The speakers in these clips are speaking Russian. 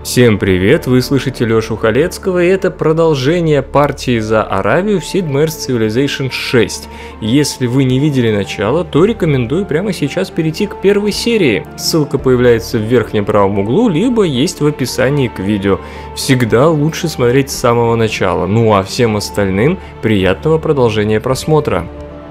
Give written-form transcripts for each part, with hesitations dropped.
Всем привет, вы слышите Лёшу Халецкого, и это продолжение партии за Аравию в Sid Meier's Civilization 6. Если вы не видели начало, то рекомендую прямо сейчас перейти к первой серии. Ссылка появляется в верхнем правом углу, либо есть в описании к видео. Всегда лучше смотреть с самого начала, ну а всем остальным приятного продолжения просмотра.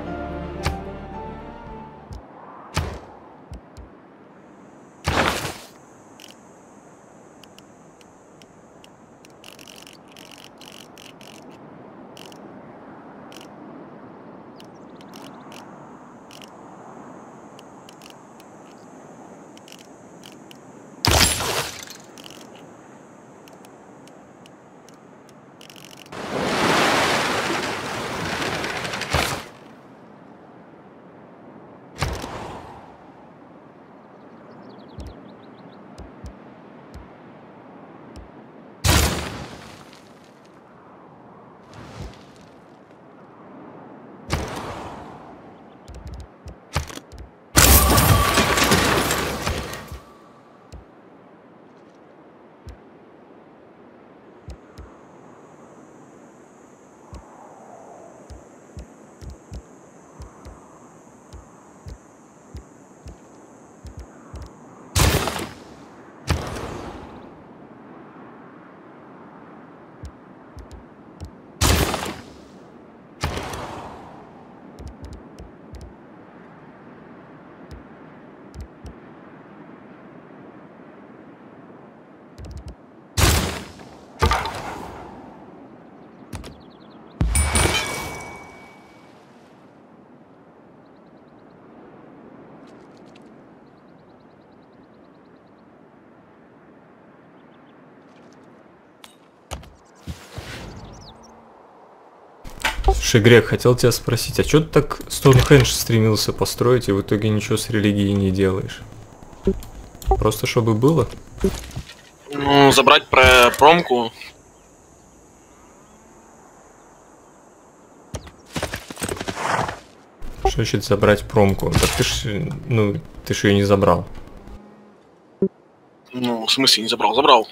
Слушай, Грег, хотел тебя спросить, а что ты так Стоунхендж стремился построить и в итоге ничего с религией не делаешь? Просто чтобы было? Ну, забрать про промку. Что значит забрать промку? Так ты ж, ты ж ее не забрал. Ну, в смысле не забрал? Забрал.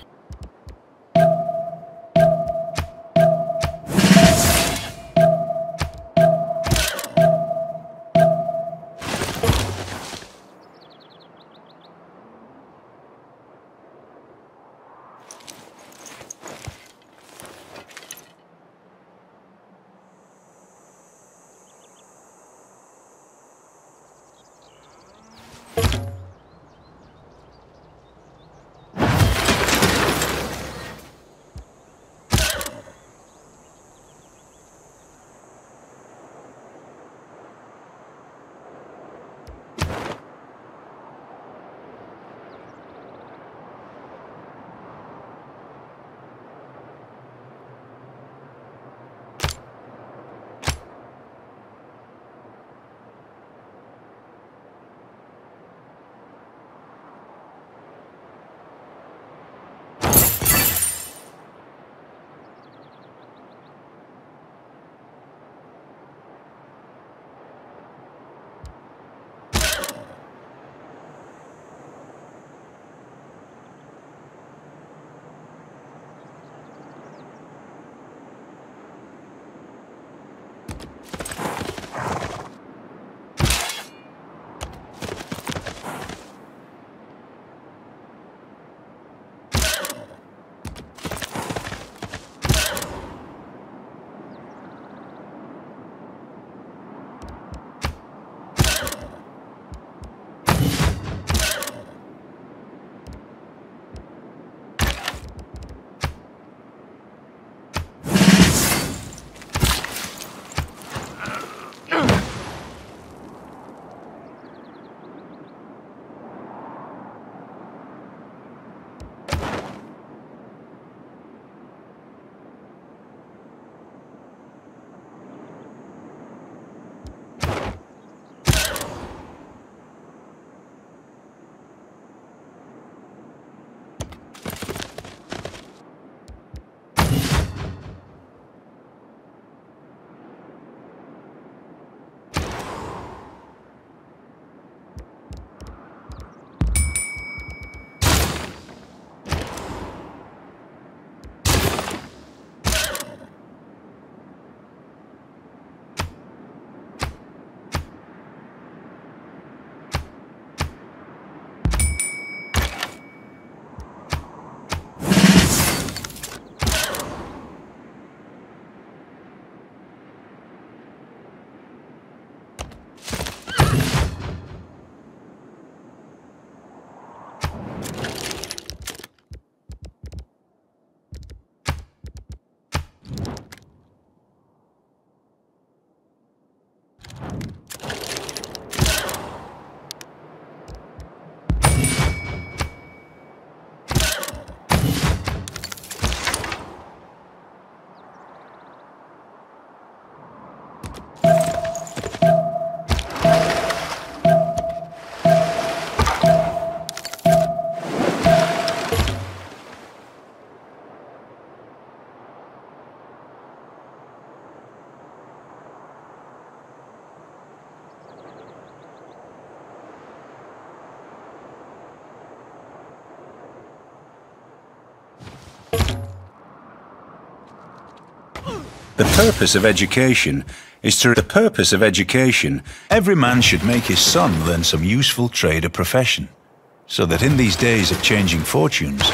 The purpose of education is to... The purpose of education, every man should make his son learn some useful trade or profession, so that in these days of changing fortunes...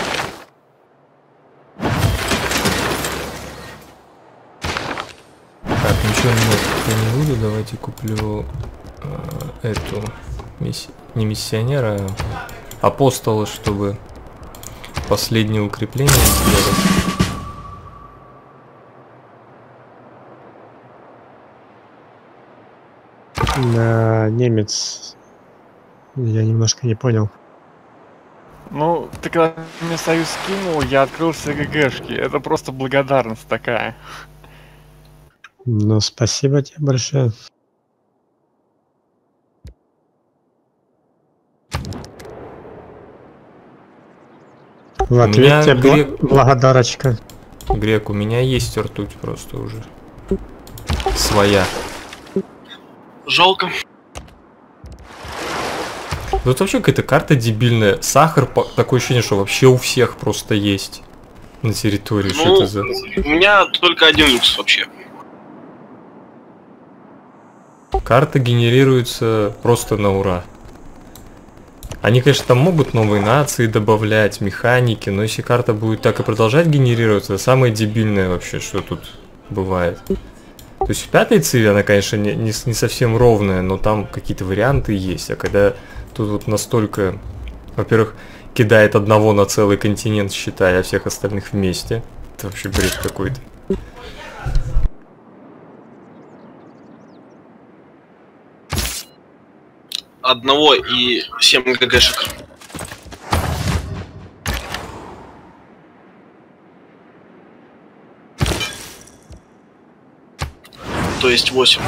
Так, ничего не буду, давайте куплю эту, не миссионера, а апостола, чтобы последнее укрепление сделать. Немец. Я немножко не понял. Ну, ты когда мне союз скинул, я открыл все ГГшки. Это просто благодарность такая. Ну, спасибо тебе большое. В ответ тебе благодарочка. Грек, у меня есть ртуть просто уже. Своя. Жалко. Вот вообще какая-то карта дебильная. Сахар, такое ощущение, что вообще у всех просто есть на территории. Ну, что это за... у меня только один люкс вообще. Карта генерируется просто на ура. Они, конечно, там могут новые нации добавлять, механики, но если карта будет так и продолжать генерироваться, это самое дебильное вообще, что тут бывает. То есть в пятой циве она, конечно, не совсем ровная, но там какие-то варианты есть. А когда тут вот настолько, во-первых, кидает одного на целый континент, считая, а всех остальных вместе, это вообще бред какой-то. Одного и 7 ГГшек. То есть 8.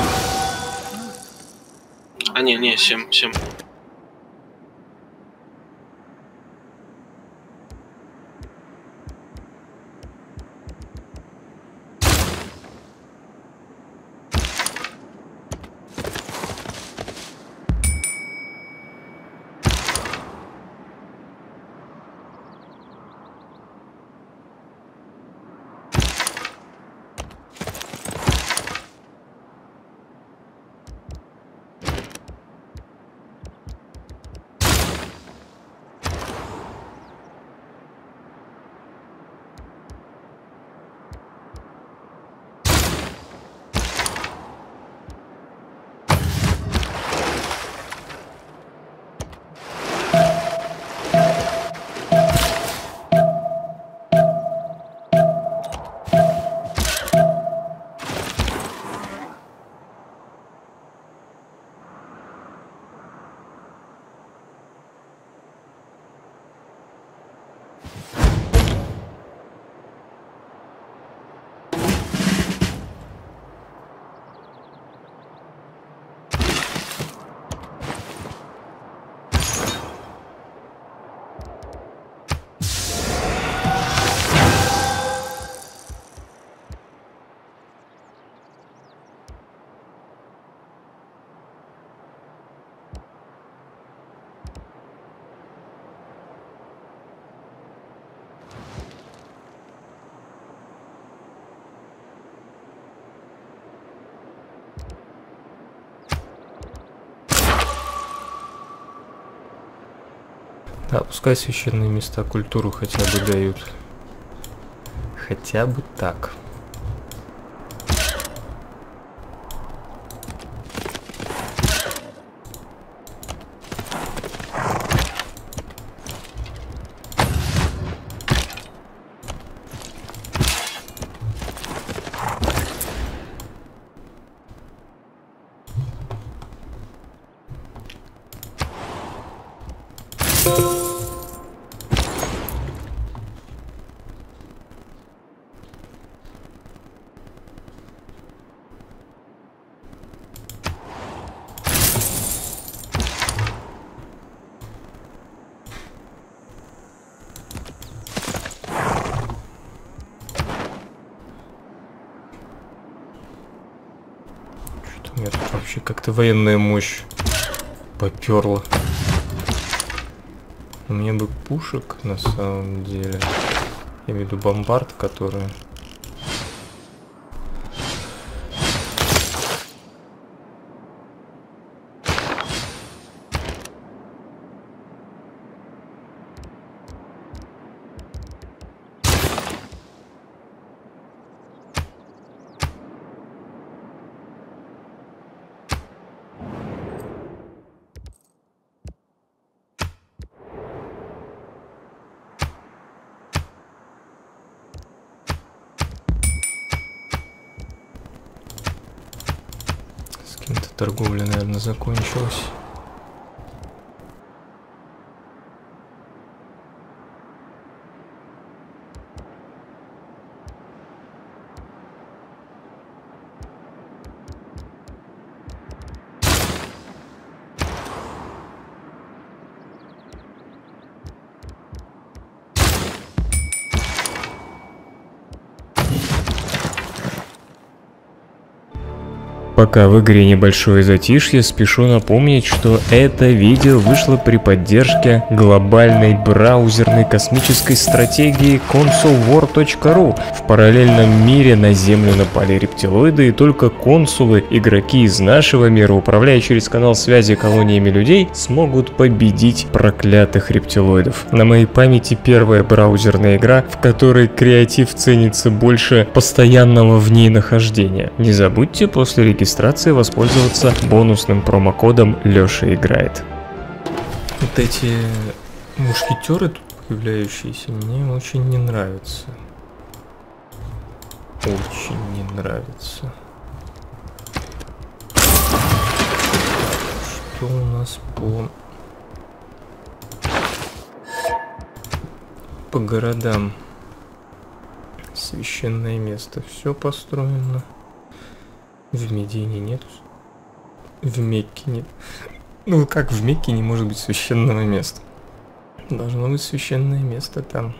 А не, 7. Да, пускай священные места культуру хотя бы дают. Хотя бы так. У меня тут вообще как-то военная мощь поперла. У меня бы пушек на самом деле. Я имею в виду бомбард, которые... торговля, наверное, закончилась. Пока в игре небольшое затишье, спешу напомнить, что это видео вышло при поддержке глобальной браузерной космической стратегии consulwar.ru. В параллельном мире на Землю напали рептилоиды, и только консулы, игроки из нашего мира, управляя через канал связи колониями людей, смогут победить проклятых рептилоидов. На моей памяти первая браузерная игра, в которой креатив ценится больше постоянного в ней нахождения. Не забудьте после регистрации воспользоваться бонусным промокодом Лёша играет. Вот эти мушкетеры тут появляющиеся мне очень не нравятся. Очень не нравится. Что у нас по городам? Священное место. Все построено. В Медине нет. В Мекке нет. Ну как в Мекке не может быть священного места? Должно быть священное место там.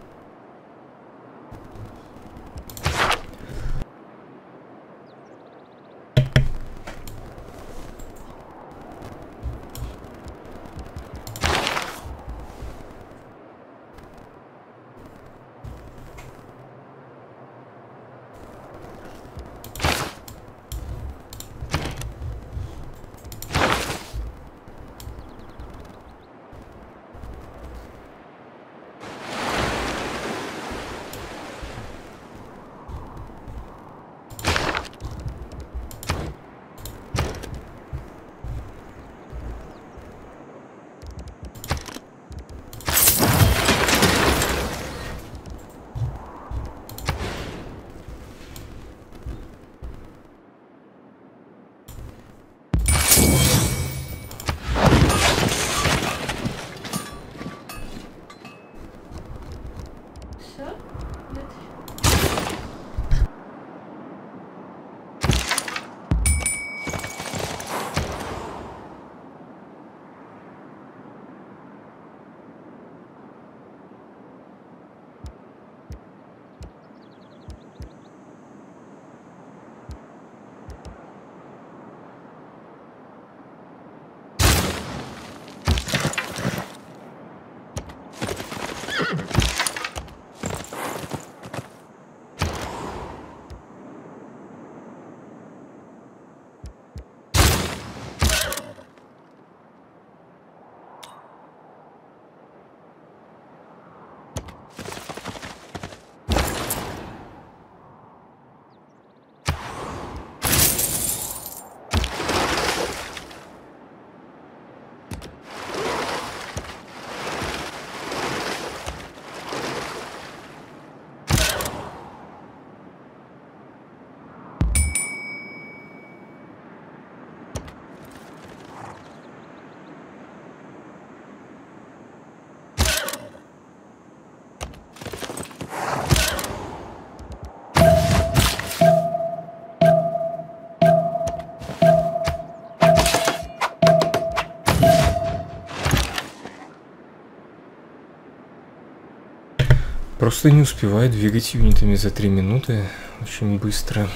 Просто не успеваю двигать юнитами за 3 минуты очень быстро.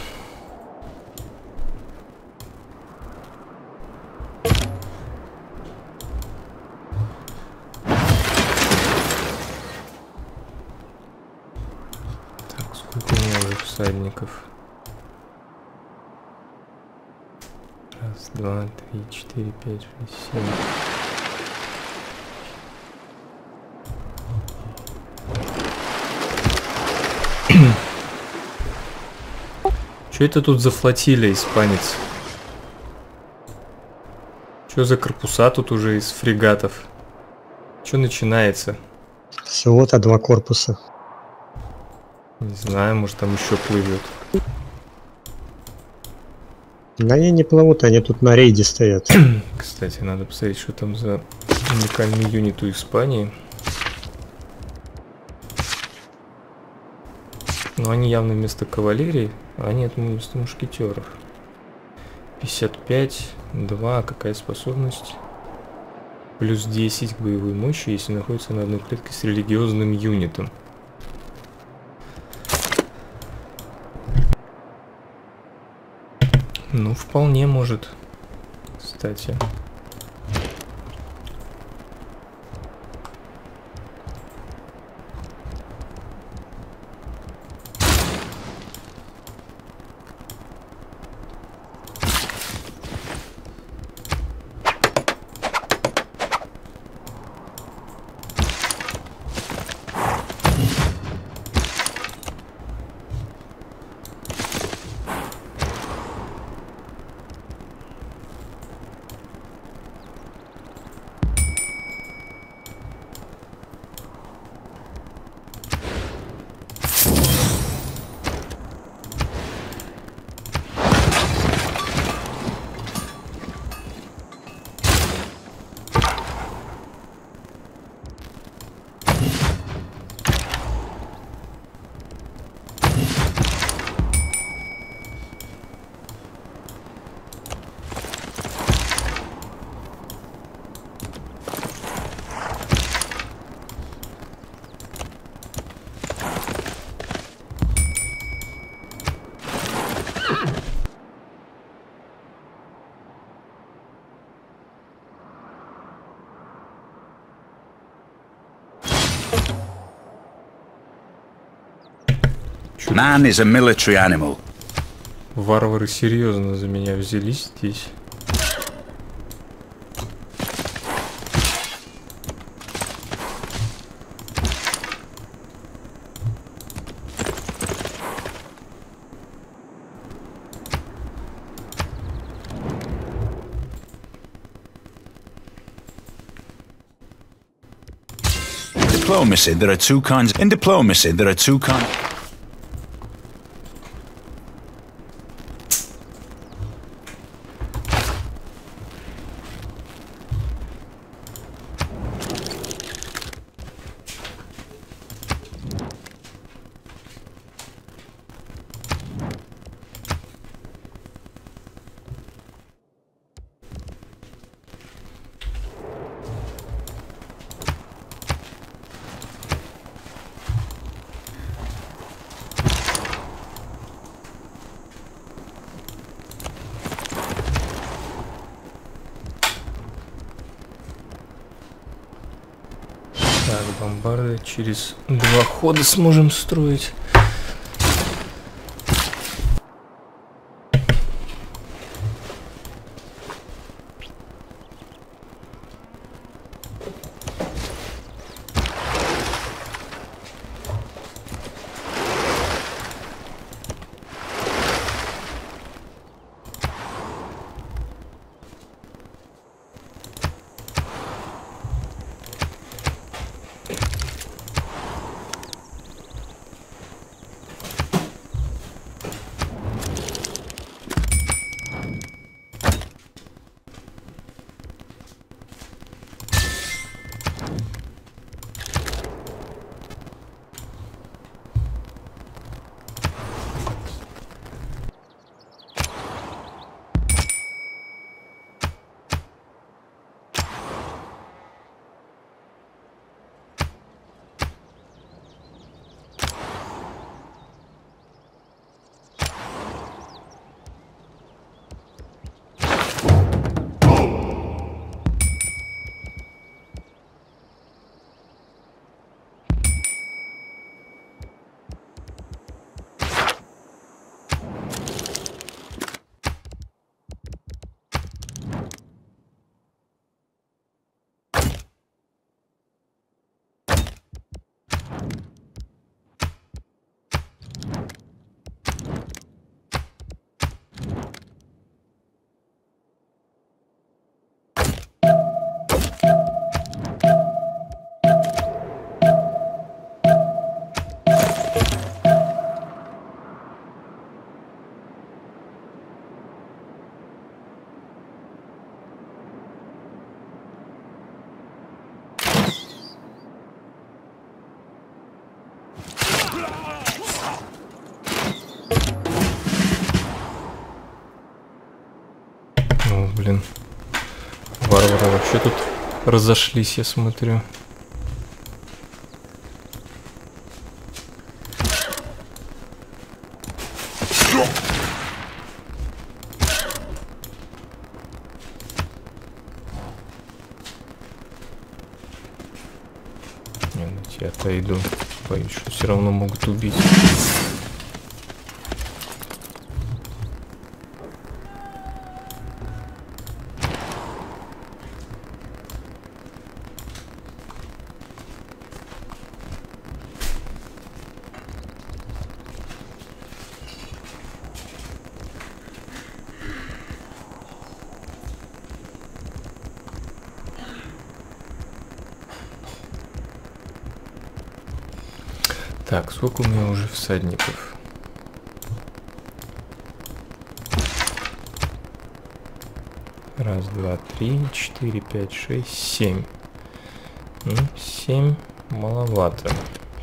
Так, сколько у меня уже всадников? 1, 2, 3, 4, 5, 6, 7. Что это тут за флотилия, испанец? Что за корпуса тут уже из фрегатов? Что начинается? Всего-то 2 корпуса. Не знаю, может там еще плывет. Да они не плывут, они тут на рейде стоят. Кстати, надо посмотреть, что там за уникальный юнит у Испании. Но они явно вместо кавалерии, а они это вместо мушкетеров. 55, 2, какая способность? Плюс 10 к боевой мощи, если находится на одной клетке с религиозным юнитом. Ну, вполне может, кстати. Man is a military animal. Варвары серьезно за меня взялись здесь. Diplomacy, there are two kinds. In diplomacy, there are two kinds. Так, бомбарды через 2 хода сможем строить. О, блин. Варвары вообще тут разошлись, я смотрю. Я отойду. Боюсь, что все равно могут убить. Так, сколько у меня уже всадников? Раз, два, три, 4, 5, 6, 7. 7 маловато.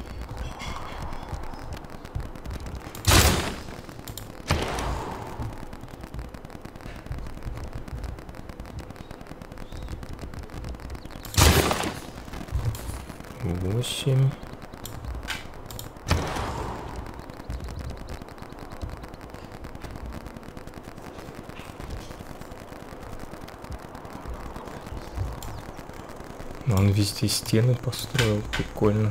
Восемь. Он везде стены построил, прикольно.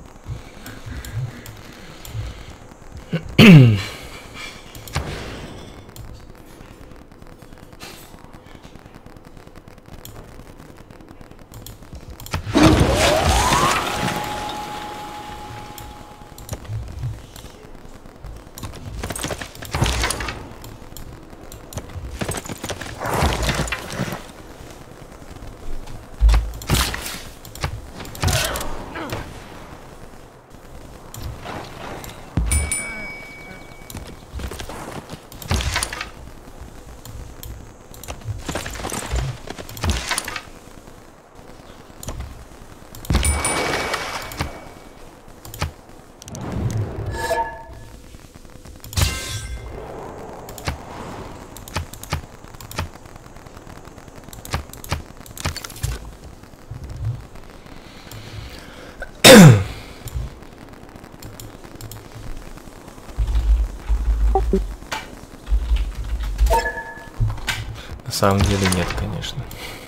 На самом деле нет, конечно.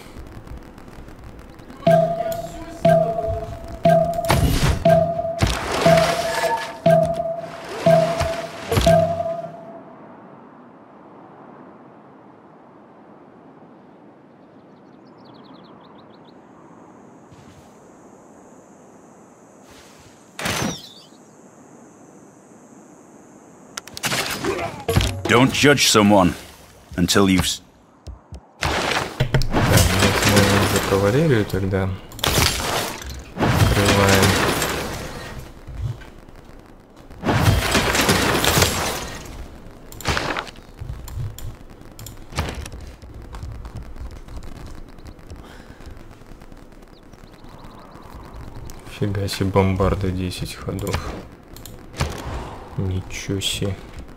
Don't judge someone until you've... За кавалерию тогда открываем. Фига себе, бомбарда 10 ходов. Ничего себе.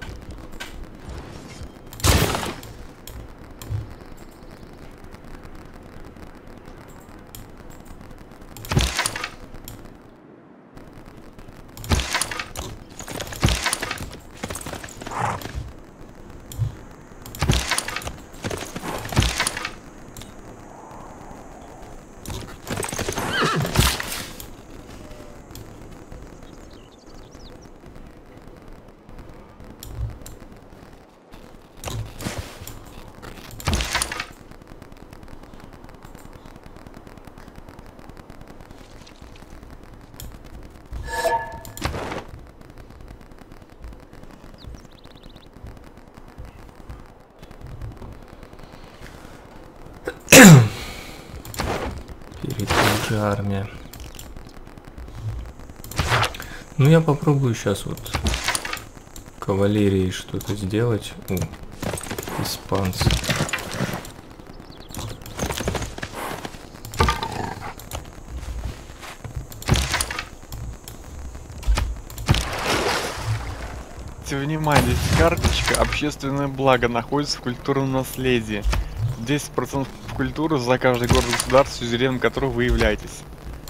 Впереди армия. Ну я попробую сейчас вот кавалерией что-то сделать. О, испанцы. Обратите внимание, здесь карточка «Общественное благо» находится в культурном наследии. 10% культуры за каждый город-государство, сюзереном которого вы являетесь.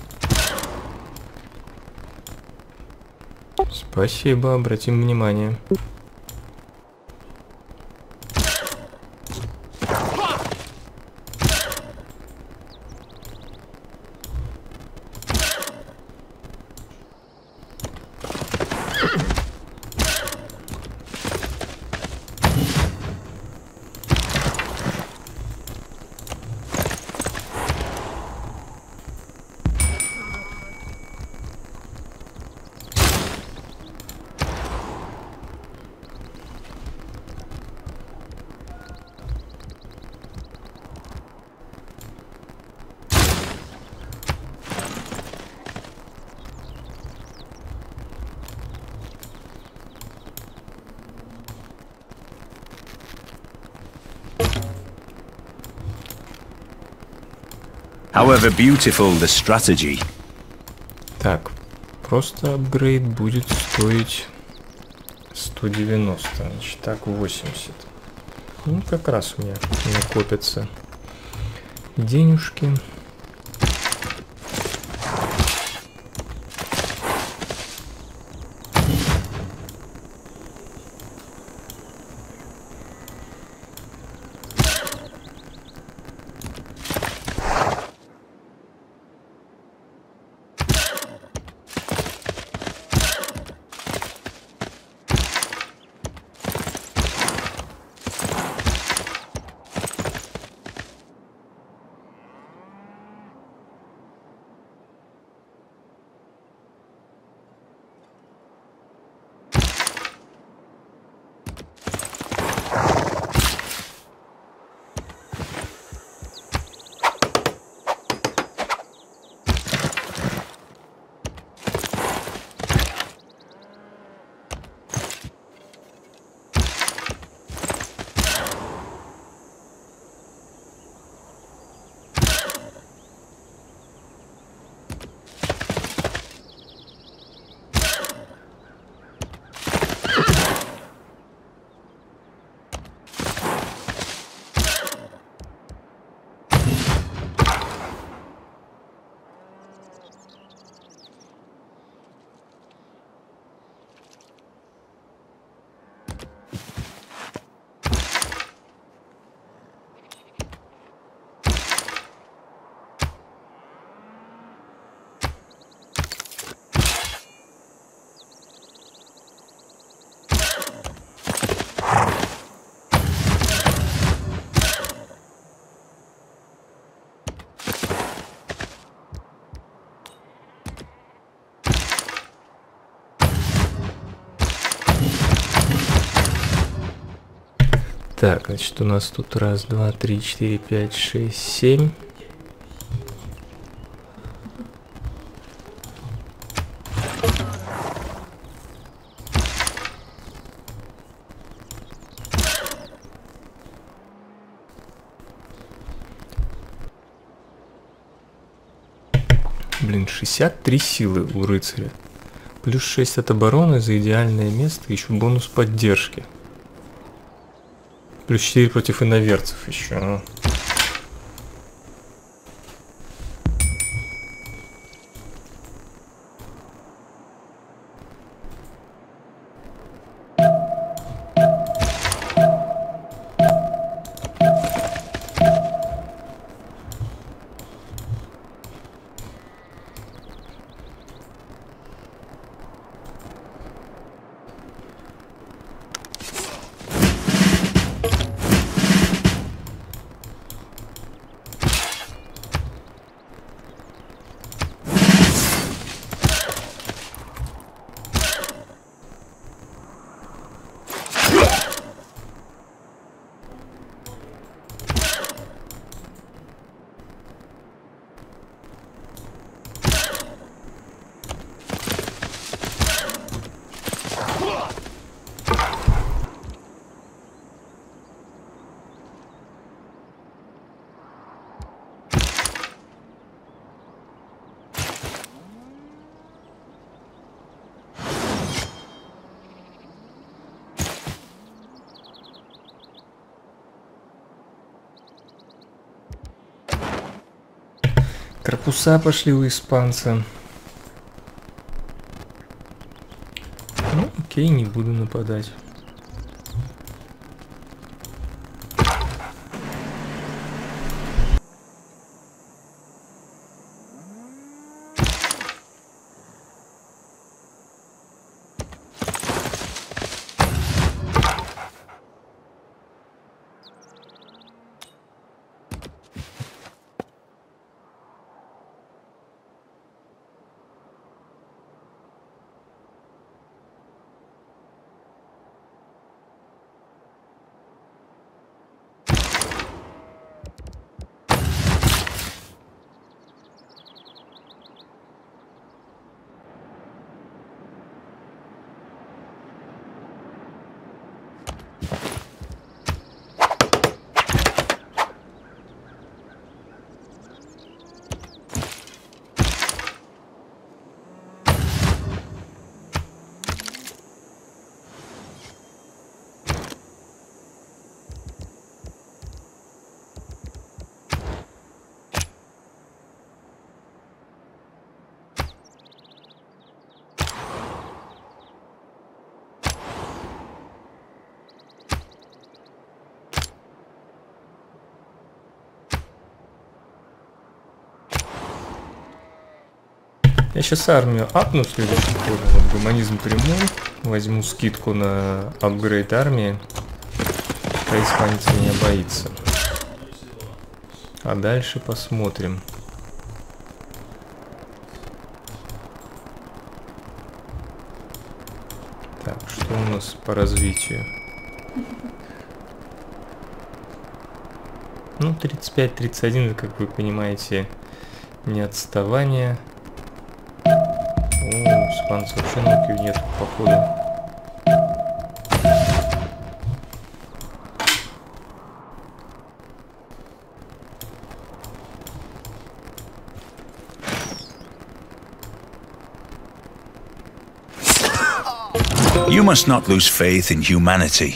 Спасибо, обратим внимание. However beautiful the strategy. Так, просто апгрейд будет стоить 190, значит так 80. Ну, как раз у меня накопятся денежки. Так, значит, у нас тут раз, два, три, четыре, пять, шесть, 7. Блин, 63 силы у рыцаря. Плюс 6 от обороны за идеальное место, еще бонус поддержки. Плюс 4 против иноверцев еще. корпуса пошли у испанца. Ну, окей, не буду нападать. Я сейчас армию апну в следующем ходе. Вот гуманизм приму. Возьму скидку на апгрейд армии. А испанец меня боится. А дальше посмотрим. Так, что у нас по развитию? Ну, 35-31, как вы понимаете, не отставание. О, испанцев вообще науки нет, походу. You must not lose faith in humanity.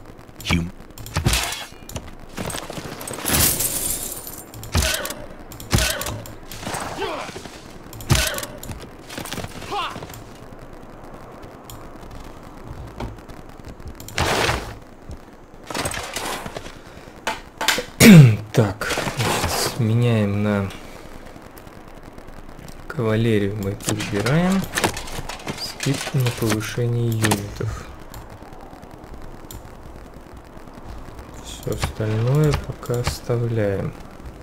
Так, значит, меняем на кавалерию, мы это убираем. Скидка на повышение юнитов. Все остальное пока оставляем.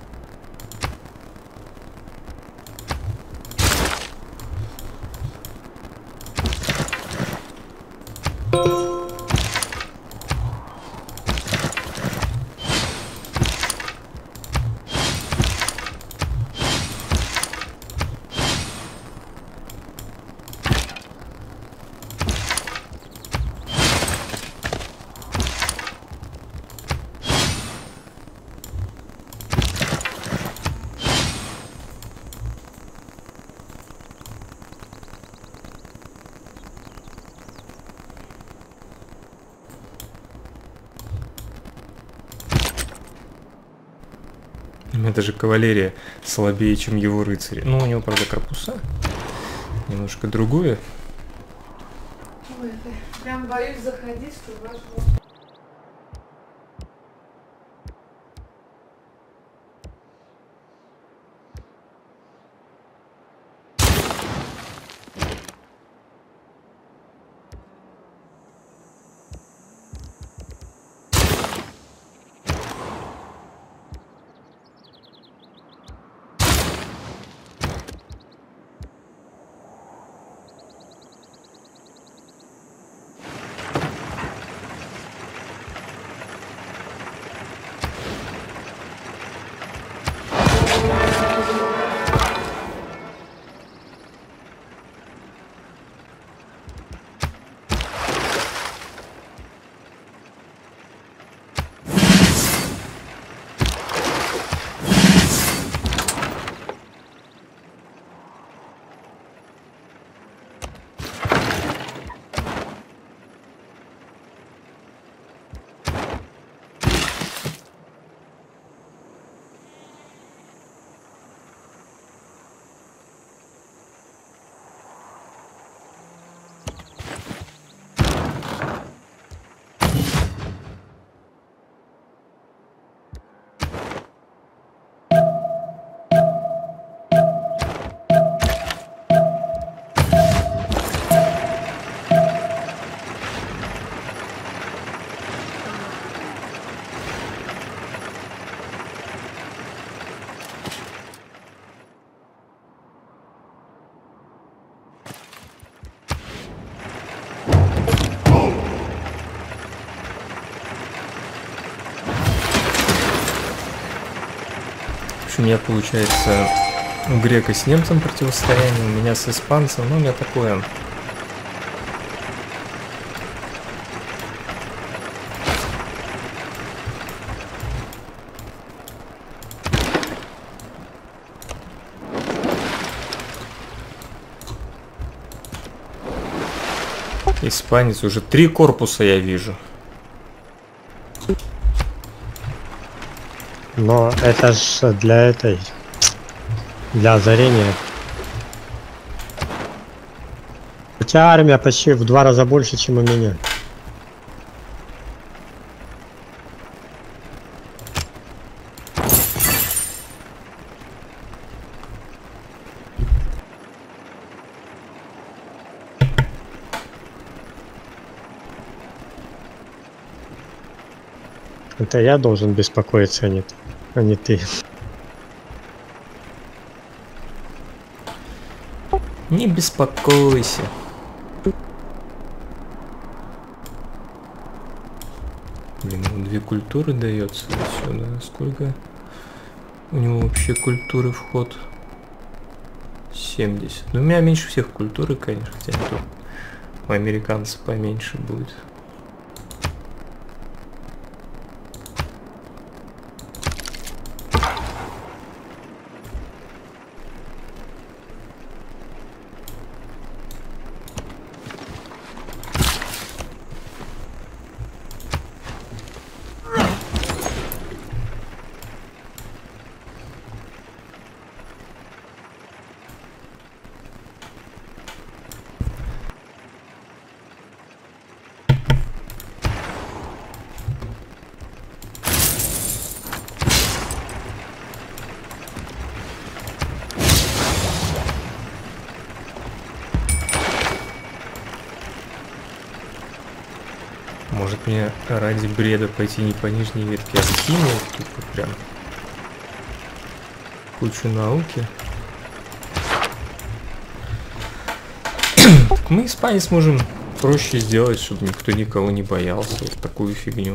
У меня даже кавалерия слабее, чем его рыцари. Ну, у него, правда, корпуса немножко другое. Ой, прям боюсь заходить, что ваш... у меня получается у грека с немцем противостояние, у меня с испанцем, ну у меня такое. Испанец, уже 3 корпуса я вижу. Но это ж для озарения. У тебя армия почти в 2 раза больше, чем у меня. Это я должен беспокоиться, а не ты. Не беспокойся. Блин, 2 культуры дается отсюда. Сколько у него вообще культуры вход? 70. Ну, у меня меньше всех культуры, конечно, хотя тут у американцев поменьше будет. Может мне ради бреда пойти не по нижней ветке, а в химию, тупо прям кучу науки. Так мы испанец можем проще сделать, чтобы никто никого не боялся. Вот такую фигню.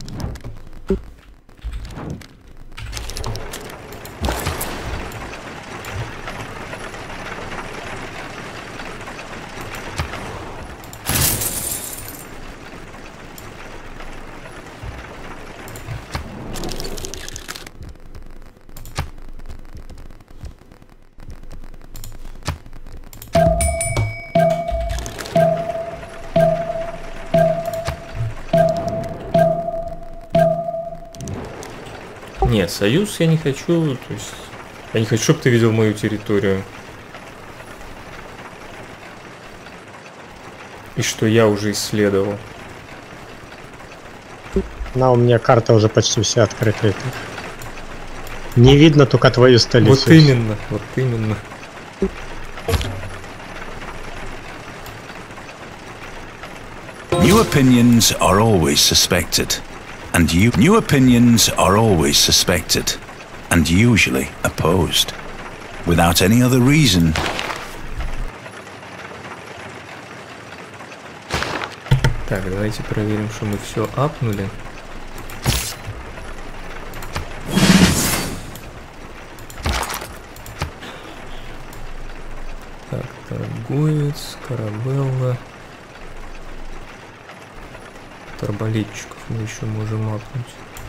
Нет, союз я не хочу, то есть я не хочу, чтобы ты видел мою территорию. И что я уже исследовал. У меня карта уже почти вся открыта. Не видно только твою столицу. Вот именно, вот именно. New opinions are always suspected. New opinions are always suspected, and usually opposed, without any other reason. Так, давайте проверим, что мы все апнули. Так, торговец, Карабелла. Арбалетчиков мы еще можем апнуть.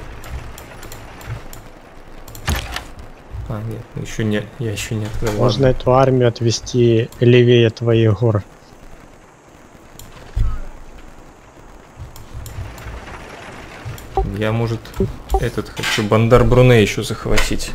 А, нет, еще не, я еще не открыл. Можно эту армию отвести левее твоих гор. Я, может, этот хочу Бандар-Бруне еще захватить.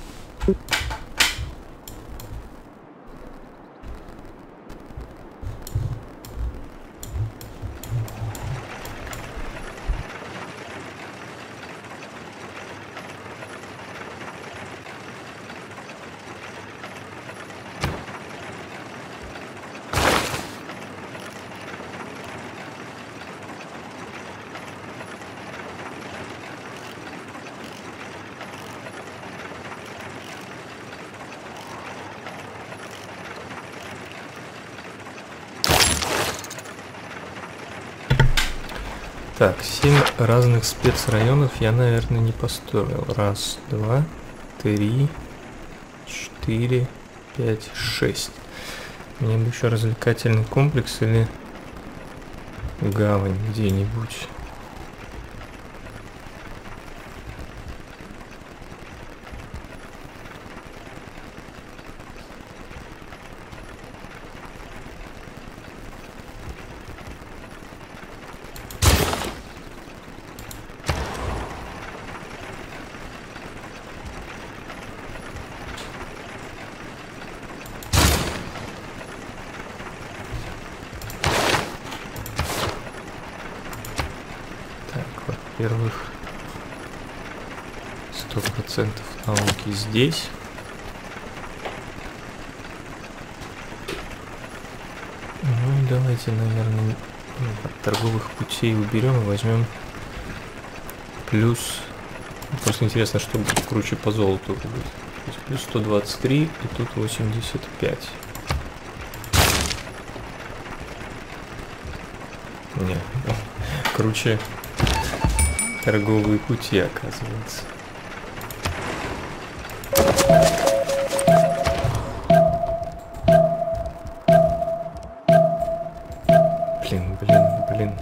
Так, 7 разных спецрайонов я, наверное, не построил. 1, 2, 3, 4, 5, 6. Мне бы еще развлекательный комплекс или гавань где-нибудь. Во-первых, 100% науки здесь. Ну и давайте, наверное, от торговых путей уберем и возьмем плюс. Просто интересно, что будет круче по золоту будет. То есть плюс 123 и тут 85. Не, круче торговые пути, оказывается. Блин.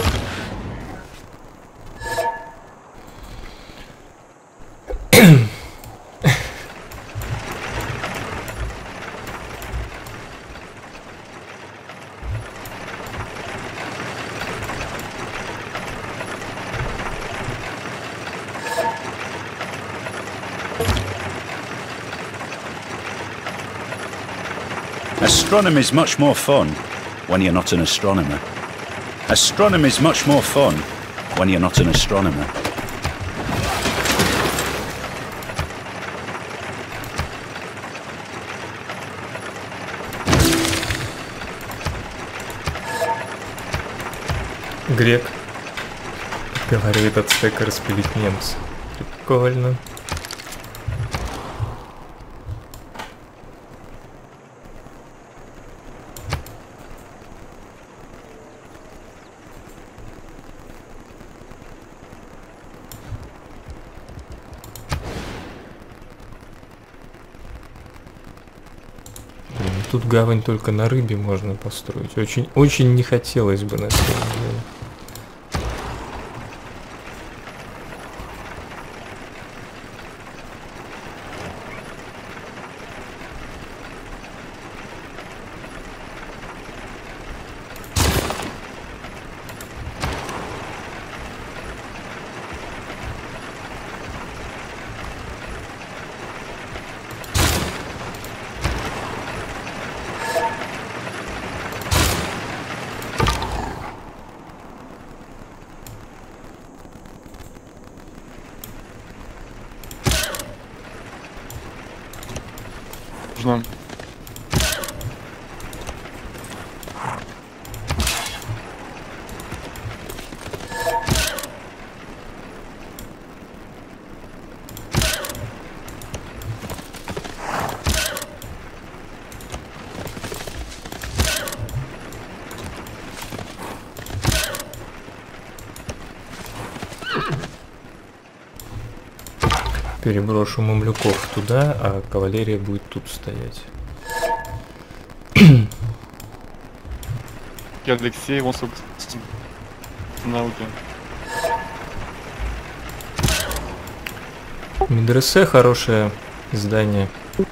Astronomy is much more fun when you're not an astronomer. Astronomy is much more fun when you're not an astronomer. Грек говорит от стека распилить немца. Прикольно. Тут гавань только на рыбе можно построить. Очень не хотелось бы на самом деле. Нужно. Переброшу мамлюков туда, а кавалерия будет тут стоять. Я Алексей, вон сколько науки. Медресе хорошее здание.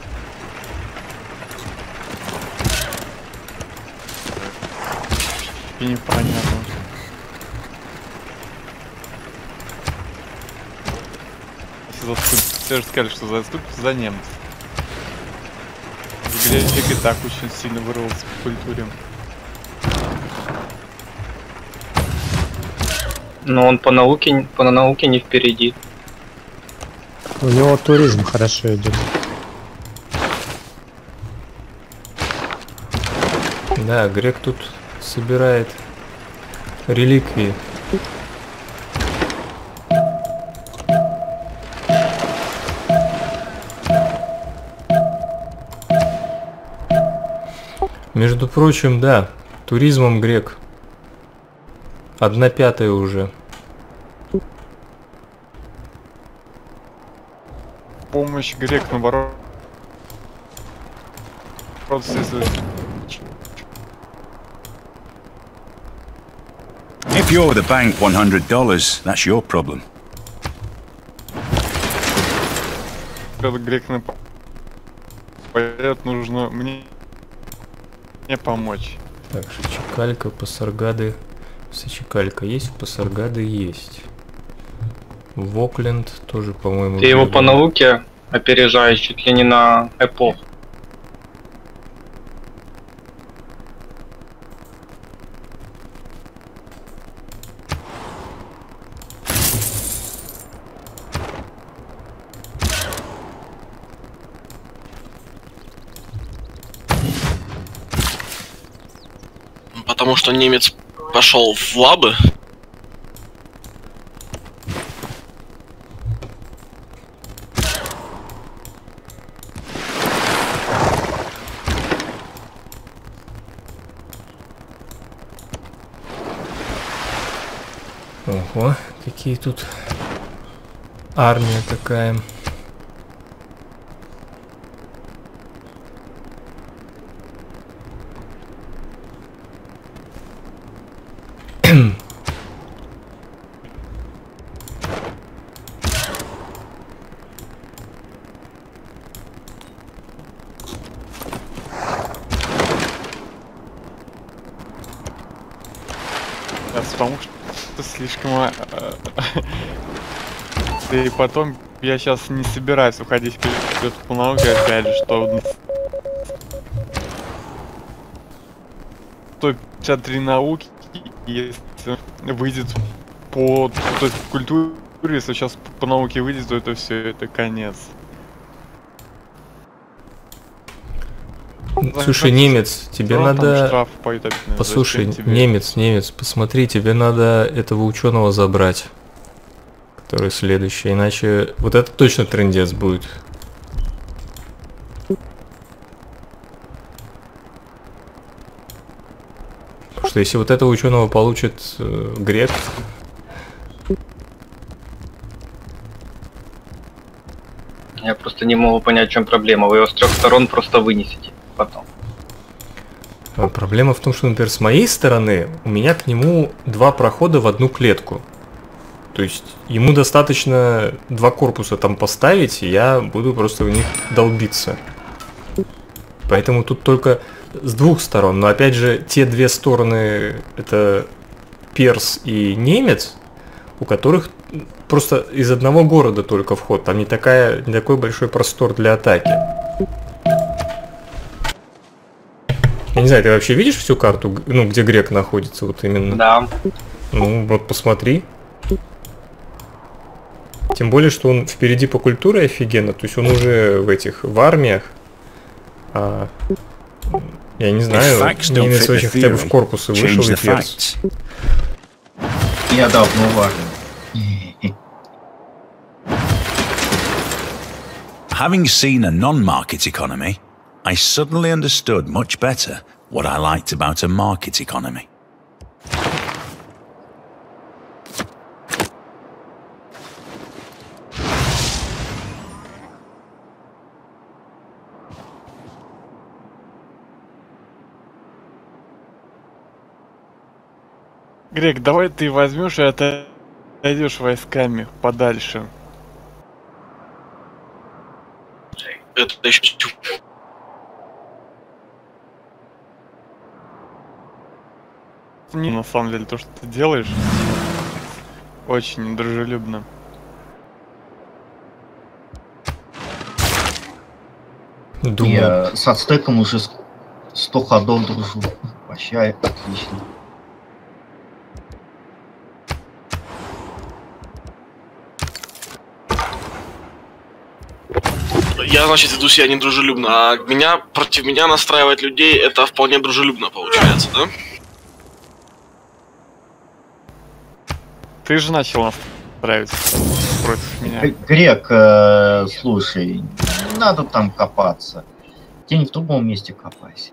И непонятно. Все же сказали, что заступите за немцев. Библиотека и так очень сильно вырвался в культуре. Но он по науке не впереди. У него туризм хорошо идет. Да, грек тут собирает реликвии. Между прочим, да, туризмом грек 1/5 уже. Помощь грек, наоборот, Просто если... If you're the bank $100, that's your problem. Когда грек нападет, нужно мне помочь. Так, Шичикалька, Пасаргады. Сачикалька есть, Пасаргады есть. Вокленд тоже, по-моему... Ты его по науке опережаешь чуть ли не на эпоху. Потому что немец пошел в лабы. Ого, какие тут армия такая. Потому что слишком... Да и потом я сейчас не собираюсь уходить вперед по науке, опять же, что... 153 науки, если выйдет по... То есть в культуре, если сейчас по науке выйдет, то это все, это конец. Слушай, немец, тебе надо... Послушай, немец, посмотри, тебе надо этого ученого забрать, который следующий, иначе вот это точно трындец будет. Потому что если вот этого ученого получит грек... Я просто не могу понять, в чем проблема. Вы его с 3 сторон просто вынесете потом. Проблема в том, что, например, с моей стороны у меня к нему 2 прохода в одну клетку. То есть ему достаточно 2 корпуса там поставить, и я буду просто в них долбиться. Поэтому тут только с 2 сторон. Но опять же, те 2 стороны, это перс и немец, у которых просто из одного города только вход. Там не такой большой простор для атаки. Я не знаю, ты вообще видишь всю карту, ну, где грек находится, вот именно? Да. Ну, вот посмотри. Тем более, что он впереди по культуре офигенно, то есть он уже в армиях. Я не знаю, немец вообще хотя бы в корпусы вышел и перс. Я давно в армии. Having seen a non-market economy, I suddenly understood much better what I liked about a market economy. Грек, давай ты возьмешь и отойдешь войсками подальше. Это еще... Не, на самом деле, то, что ты делаешь, очень дружелюбно. Думаю. Я с ацтеком уже 100 ходов дружу. Вообще отлично. Я, значит, веду себя недружелюбно, а против меня настраивать людей, это вполне дружелюбно получается, да? Ты же начал настраивать против меня. Грек, слушай, не надо там копаться. Где-нибудь в другом месте копайся.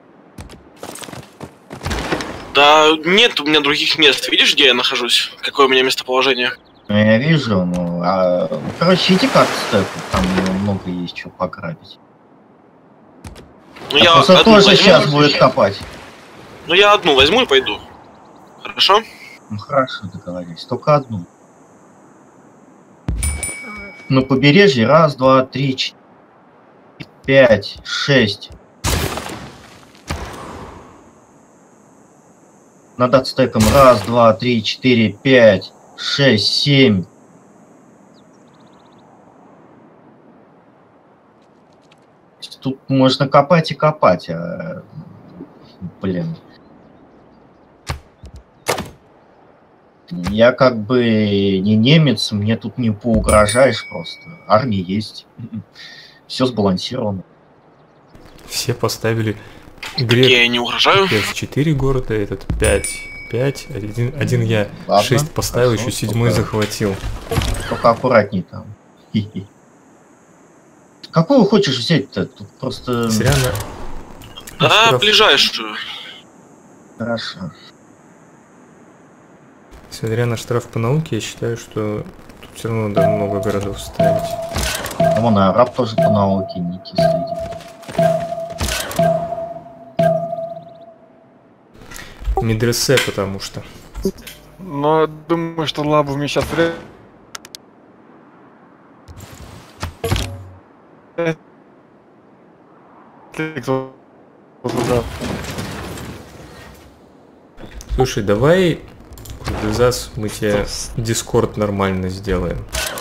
Да нет у меня других мест. Видишь, где я нахожусь? Какое у меня местоположение? Ну, я вижу, ну, короче, иди к ацтеку, там много есть чего пограбить. Ну я просто одну тоже возьму. сейчас будет копать. Ну я одну возьму и пойду. Хорошо? Ну хорошо, договорились. Только одну. На побережье 1, 2, 3, 4, 5, 6. Над ацтеком 1, 2, 3, 4, 5, 6, 7. Тут можно копать и копать. Блин. Я как бы не немец, мне тут не поугрожаешь просто. Армия есть. Все сбалансировано. Все поставили Я не угрожаю. 4 города, этот 5. 5, один я Ладно, 6 поставил, хорошо, еще 7 захватил. Только аккуратней там. Какого хочешь взять-то? Тут просто... Сиряна. Да, ближайшую. Хорошо. Смотря на штраф по науке, я считаю, что тут все равно надо много городов ставить. А вон и араб тоже по науке не кислый. Медресе, потому что. Но думаю, что лабу мне сейчас Слушай, давай Дезас, мы тебе дискорд нормально сделаем.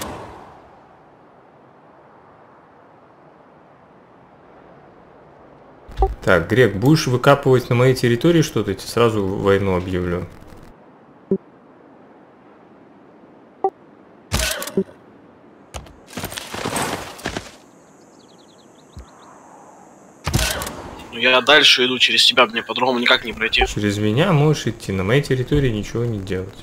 Так, Грек, будешь выкапывать на моей территории что-то, я тебе сразу войну объявлю. Ну я дальше иду через тебя, мне по-другому никак не пройти. Через меня можешь идти, на моей территории ничего не делать.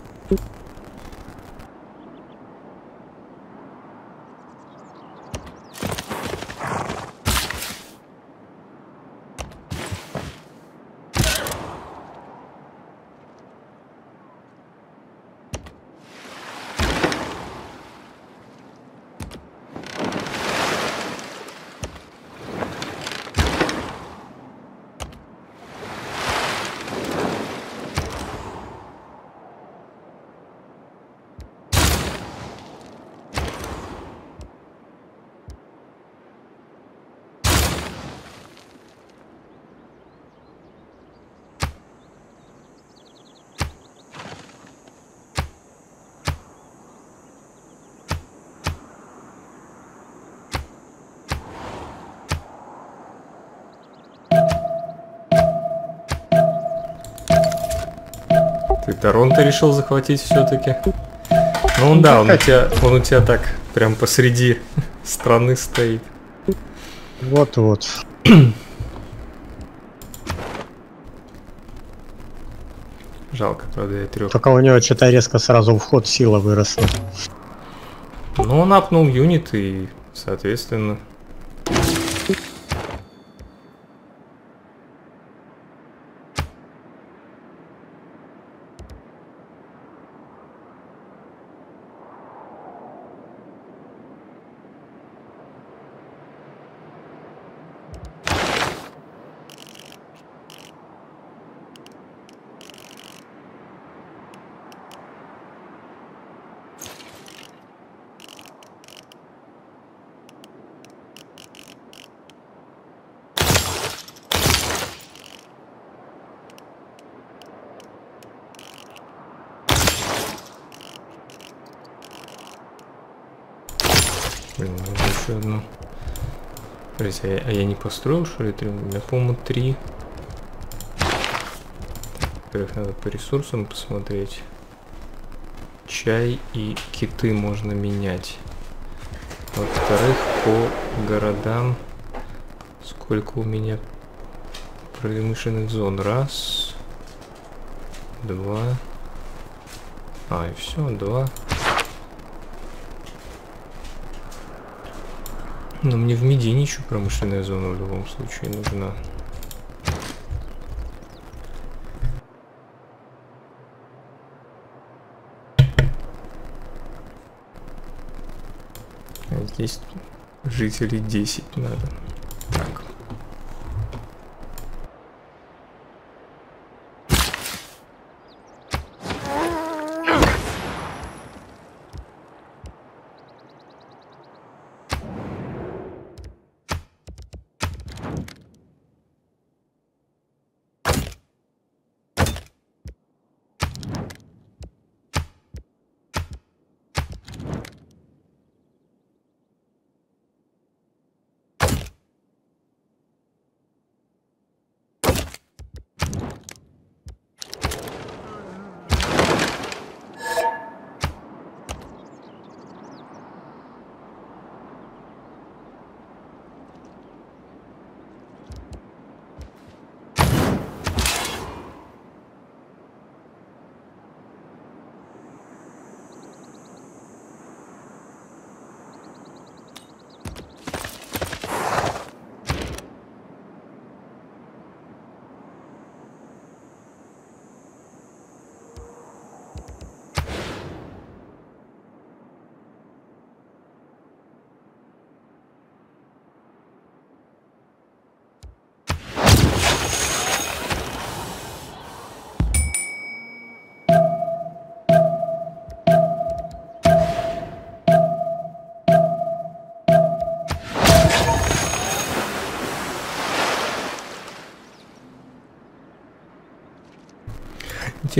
Ты Торонто решил захватить все-таки? Ну он, да, он у тебя так прям посреди страны стоит. Вот-вот. Жалко, правда, я 3. Только у него что-то резко сразу вход сила выросла. Ну он апнул юнит и, соответственно... Блин, нужно еще одну. Смотрите, а я не построил, что ли, 3? У меня, по-моему, 3. Во-первых, надо по ресурсам посмотреть. Чай и киты можно менять. Во-вторых, по городам. Сколько у меня промышленных зон? 1, 2. И все, 2. Но мне в Медине еще промышленная зона в любом случае нужна. А здесь жителей 10 надо. Так.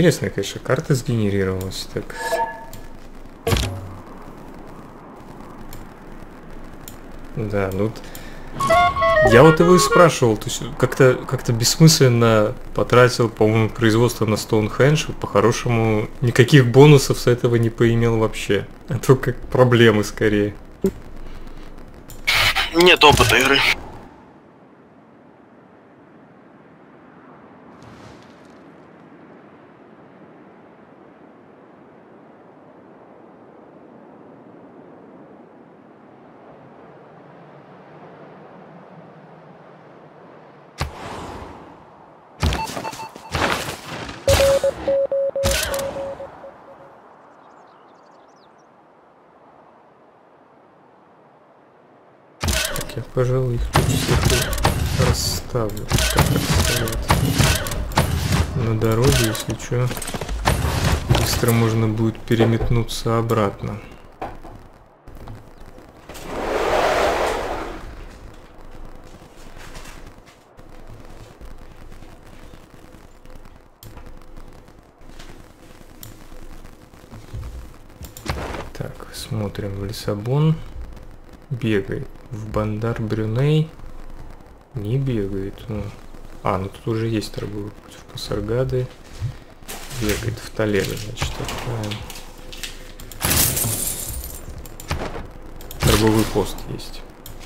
Интересная, конечно, карта сгенерировалась. Так. Да, ну... Я вот его и спрашивал, то есть как-то бессмысленно потратил, по-моему, производство на Стоунхендж, по-хорошему никаких бонусов с этого не поимел вообще. А то как проблемы скорее. Нет опыта игры. Я, пожалуй, их тут всех расставлю. Так расставлять. На дороге, если что, быстро можно будет переметнуться обратно. Так, смотрим в Лиссабон. Бегает. В Бандар-Брюней не бегает. Ну. А, ну тут уже есть торговый путь в Пасаргады. Бегает в Толедо, значит, отправим. Торговый пост есть.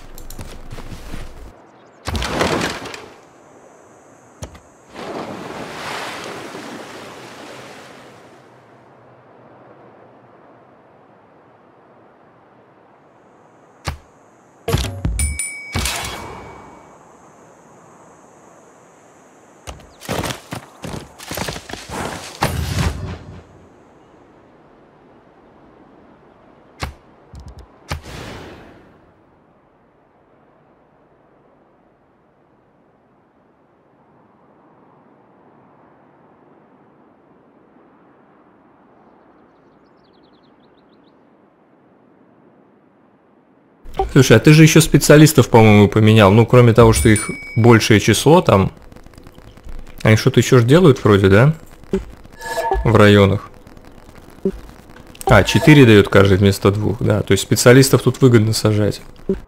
Слушай, а ты же еще специалистов, по-моему, поменял. Ну, кроме того, что их большее число там. Они что-то еще ж делают вроде, да? В районах. А, 4 дает каждый вместо 2, да. То есть специалистов тут выгодно сажать.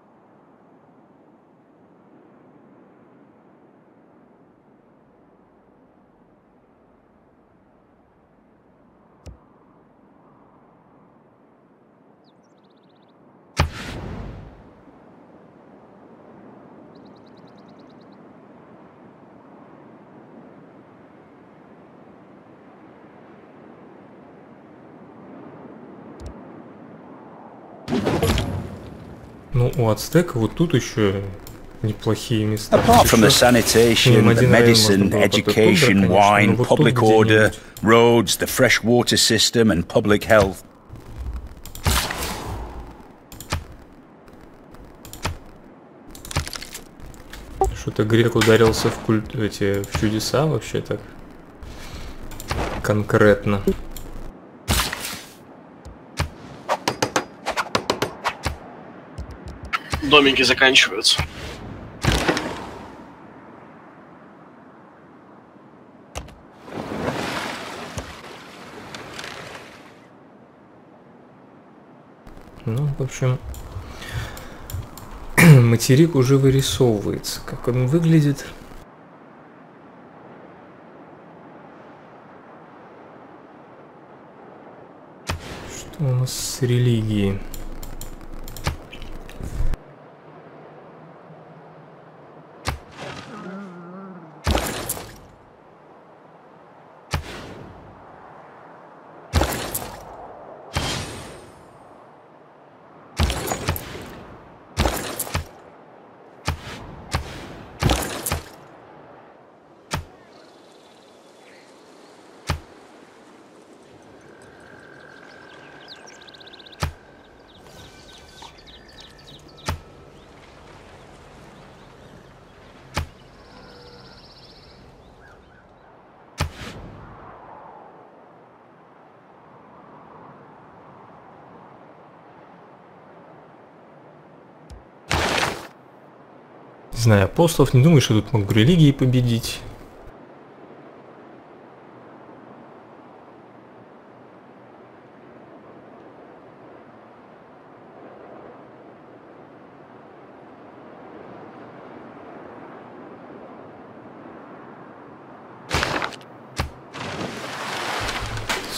Ну, у Ацтека вот тут еще неплохие места. Apart from the sanitation, the medicine, education, wine, public order, roads, the fresh water system and public health. Что-то грек ударился в чудеса вообще так конкретно. Домики заканчиваются. Ну, в общем, материк уже вырисовывается. Как он выглядит? Что у нас с религией? Не знаю, апостолов, не думаю, что тут могу религии победить.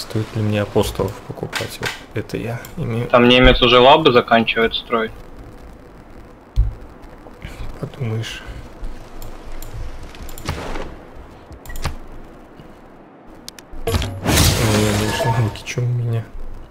стоит ли мне апостолов покупать. Вот это я имею. Там немец уже лабы заканчивает строить. Подумаешь. Ламки, что у меня?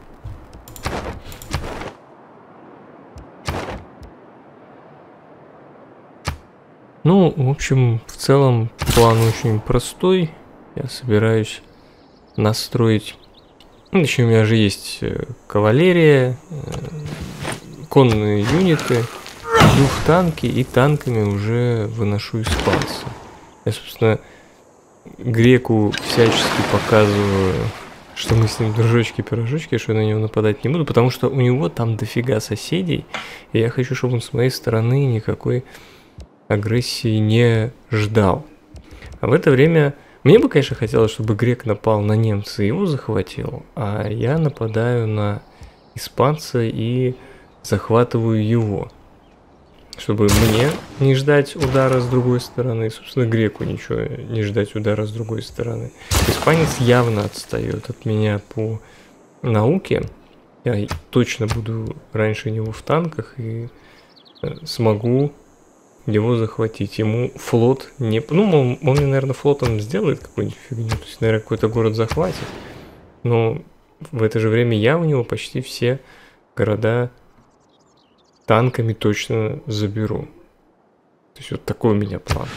Ну, в общем, в целом план очень простой. Я собираюсь настроить... Ну, точнее, у меня же есть кавалерия, конные юниты, танки, и танками уже выношу испанца. Я, собственно, греку всячески показываю, что мы с ним дружочки-пирожочки, что я на него нападать не буду, потому что у него там дофига соседей, и я хочу, чтобы он с моей стороны никакой агрессии не ждал. А в это время мне бы, конечно, хотелось, чтобы грек напал на немца и его захватил, а я нападаю на испанца и захватываю его. Чтобы мне не ждать удара с другой стороны, и, собственно, греку ничего не ждать удара с другой стороны. Испанец явно отстает от меня по науке. Я точно буду раньше него в танках и смогу его захватить. Ему флот не... Ну, он мне, наверное, флотом сделает какую-нибудь фигню. То есть, наверное, какой-то город захватит. Но в это же время я у него почти все города танками точно заберу. То есть вот такой у меня план.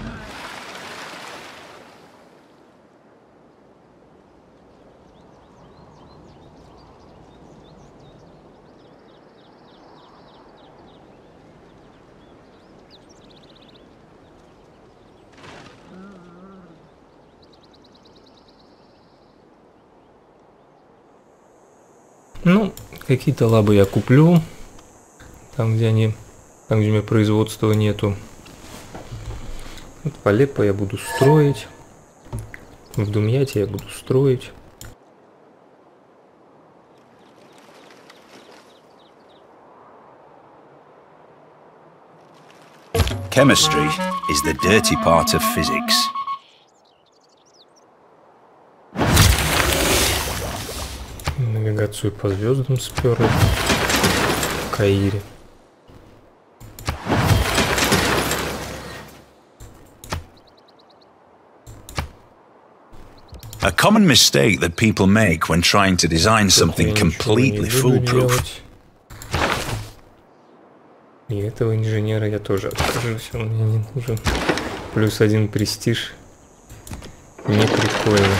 Ну, какие-то лабы я куплю. Там, где у меня производства нету. Вот в Алеппо я буду строить. В Думьяте я буду строить. Chemistry is the dirty part of physics. Навигацию по звездам сперли в Каире. A common mistake that people make when trying to design something completely foolproof. И этого инженера я тоже откажусь, он мне не нужен. Плюс один престиж. Не прикольно.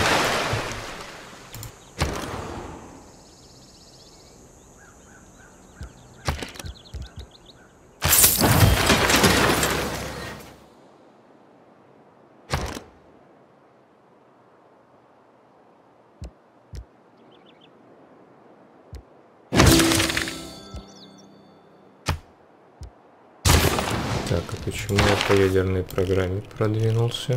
Так, а почему я по ядерной программе продвинулся?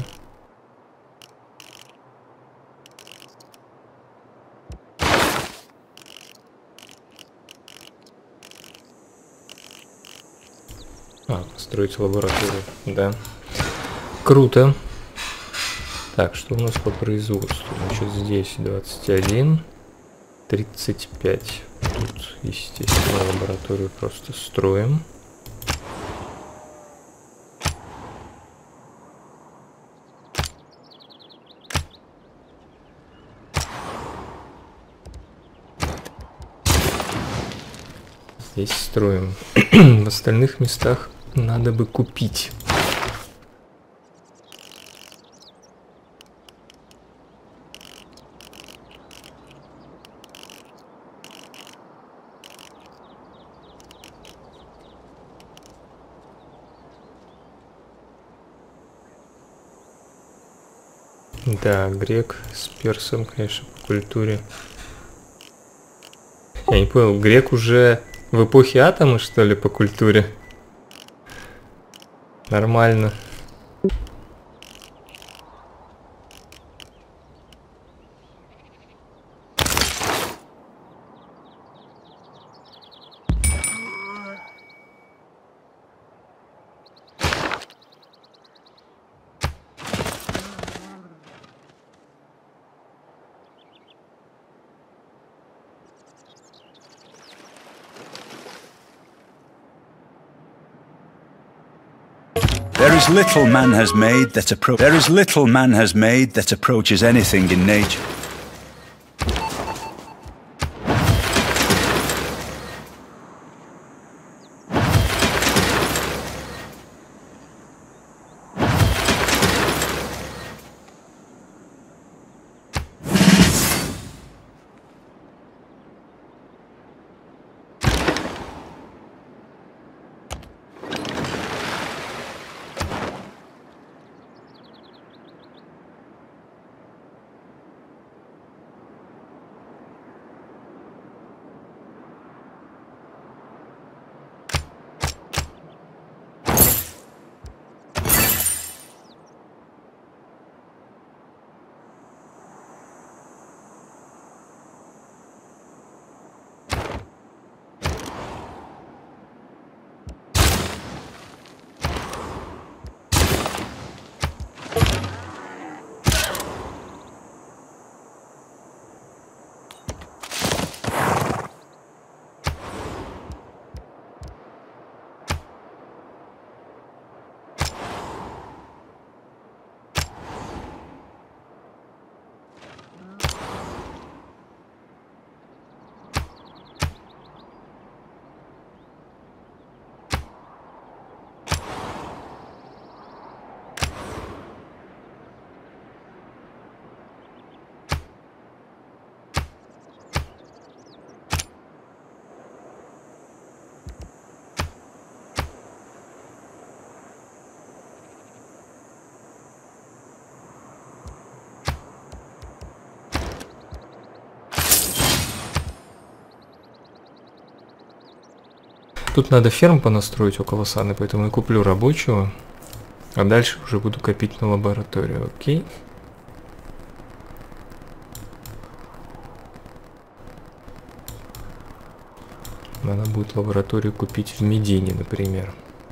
Построить лабораторию, да. Круто. Так, что у нас по производству? Значит, здесь 21, 35. Тут, естественно, лабораторию просто строим. Здесь строим. В остальных местах надо бы купить. Да, грек с персом, конечно, по культуре. Я не понял, грек уже в эпохе атома, что ли, по культуре? Нормально. is little man has made that approaches anything in nature. Тут надо ферм понастроить около Саны, поэтому я куплю рабочего, а дальше уже буду копить на лабораторию, окей? Надо будет лабораторию купить в Медине, например.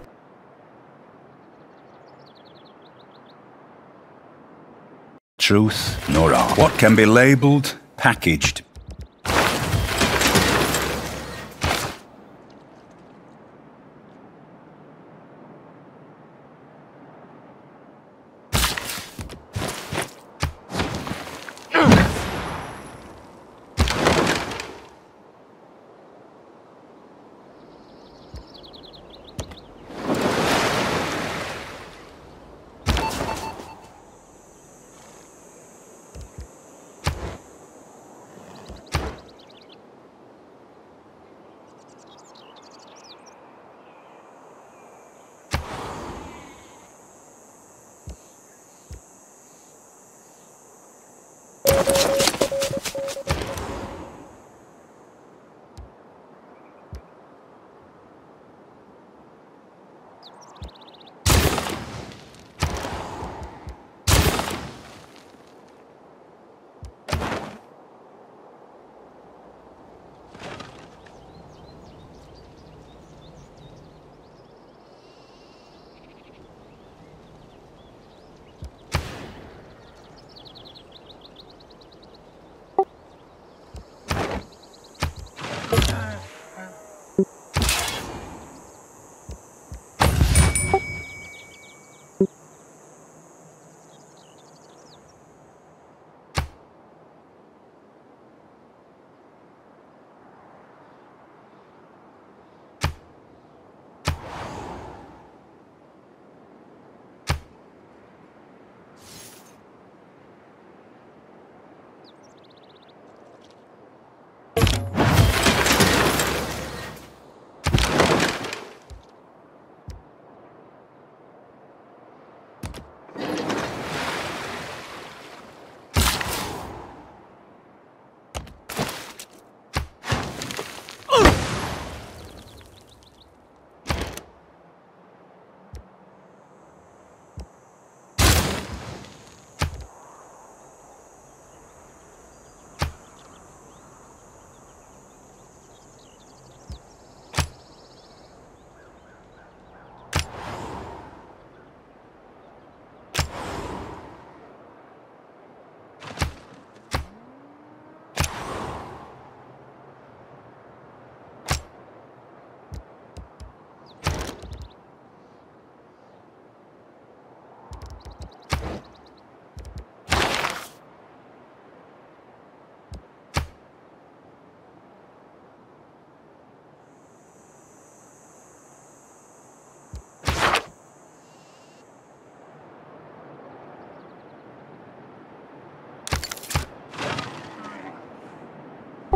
Truth nor art. What can be labelled, packaged.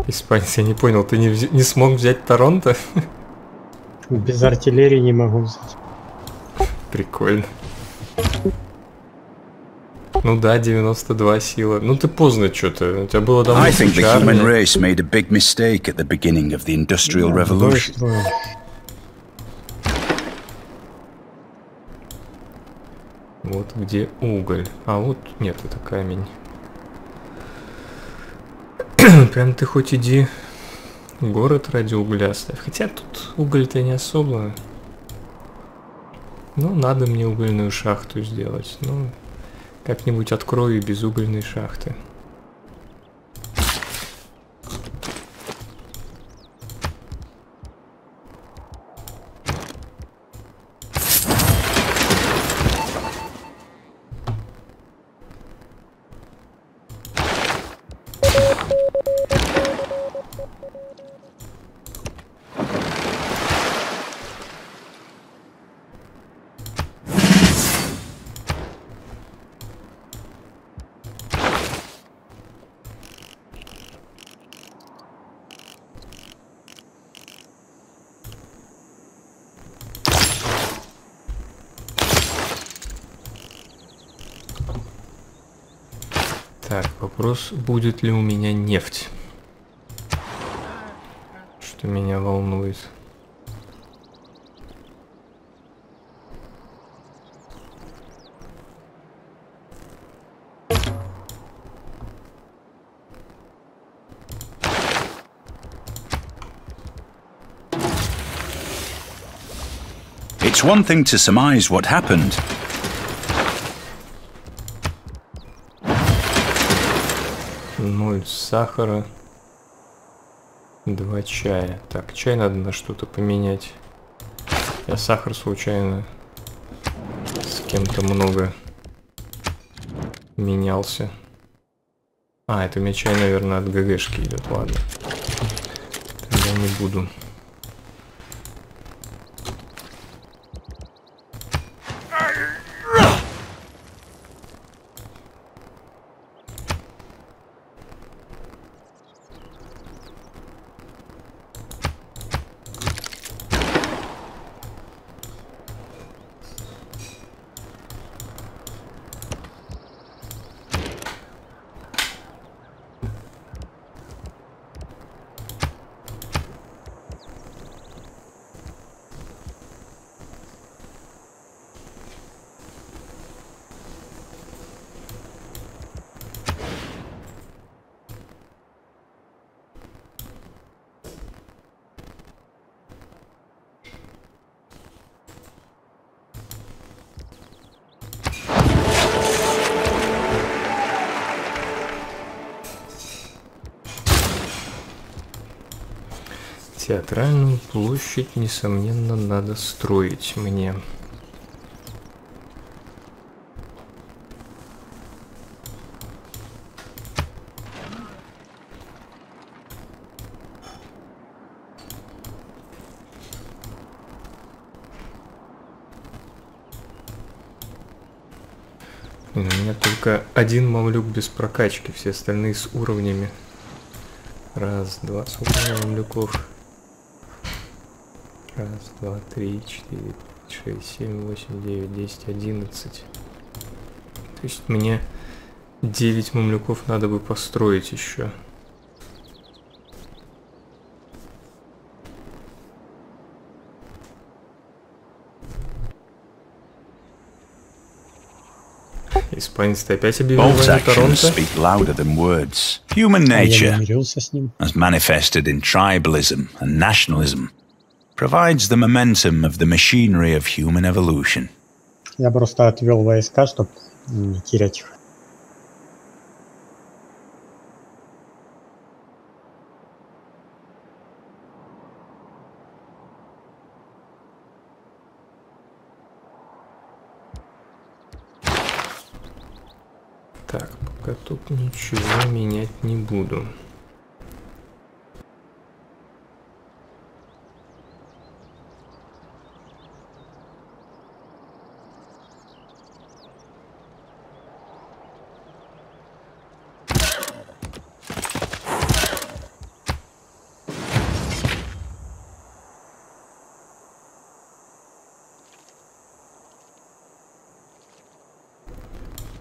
Испанец, я не понял, ты не смог взять Торонто? Без артиллерии не могу взять. Прикольно. Ну да, 92 сила. Ну ты поздно что-то. У тебя было давно I think the случайно. human race made a big mistake at the beginning of the Industrial Revolution. Вот где уголь. А вот нет, это камень. Прям ты хоть иди город ради угля ставь. Хотя тут уголь-то не особо. Ну, надо мне угольную шахту сделать. Ну, как-нибудь открою без угольной шахты. Так, вопрос, будет ли у меня нефть? Что меня волнует. It's one thing to surmise what happened. Ноль сахара. 2 чая. Так, чай надо на что-то поменять. Я сахар случайно с кем-то много менялся. А, это у меня чай, наверное, от ГГшки идет. Ладно. Тогда не буду. Театральную площадь, несомненно, надо строить мне. У меня только один мамлюк без прокачки, все остальные с уровнями. Раз, два, сколько у меня мамлюков? Раз, два, три, 4, 6, 7, 8, 9, 10, 11. То есть мне 9 мамлюков надо бы построить еще. Испанец-то опять объявил войну Торонто. Speak louder than words. Human nature, as manifested in tribalism and nationalism, provides the momentum of the machinery of human evolution. Я просто отвел войска, чтобы не терять их. Так, пока тут ничего менять не буду.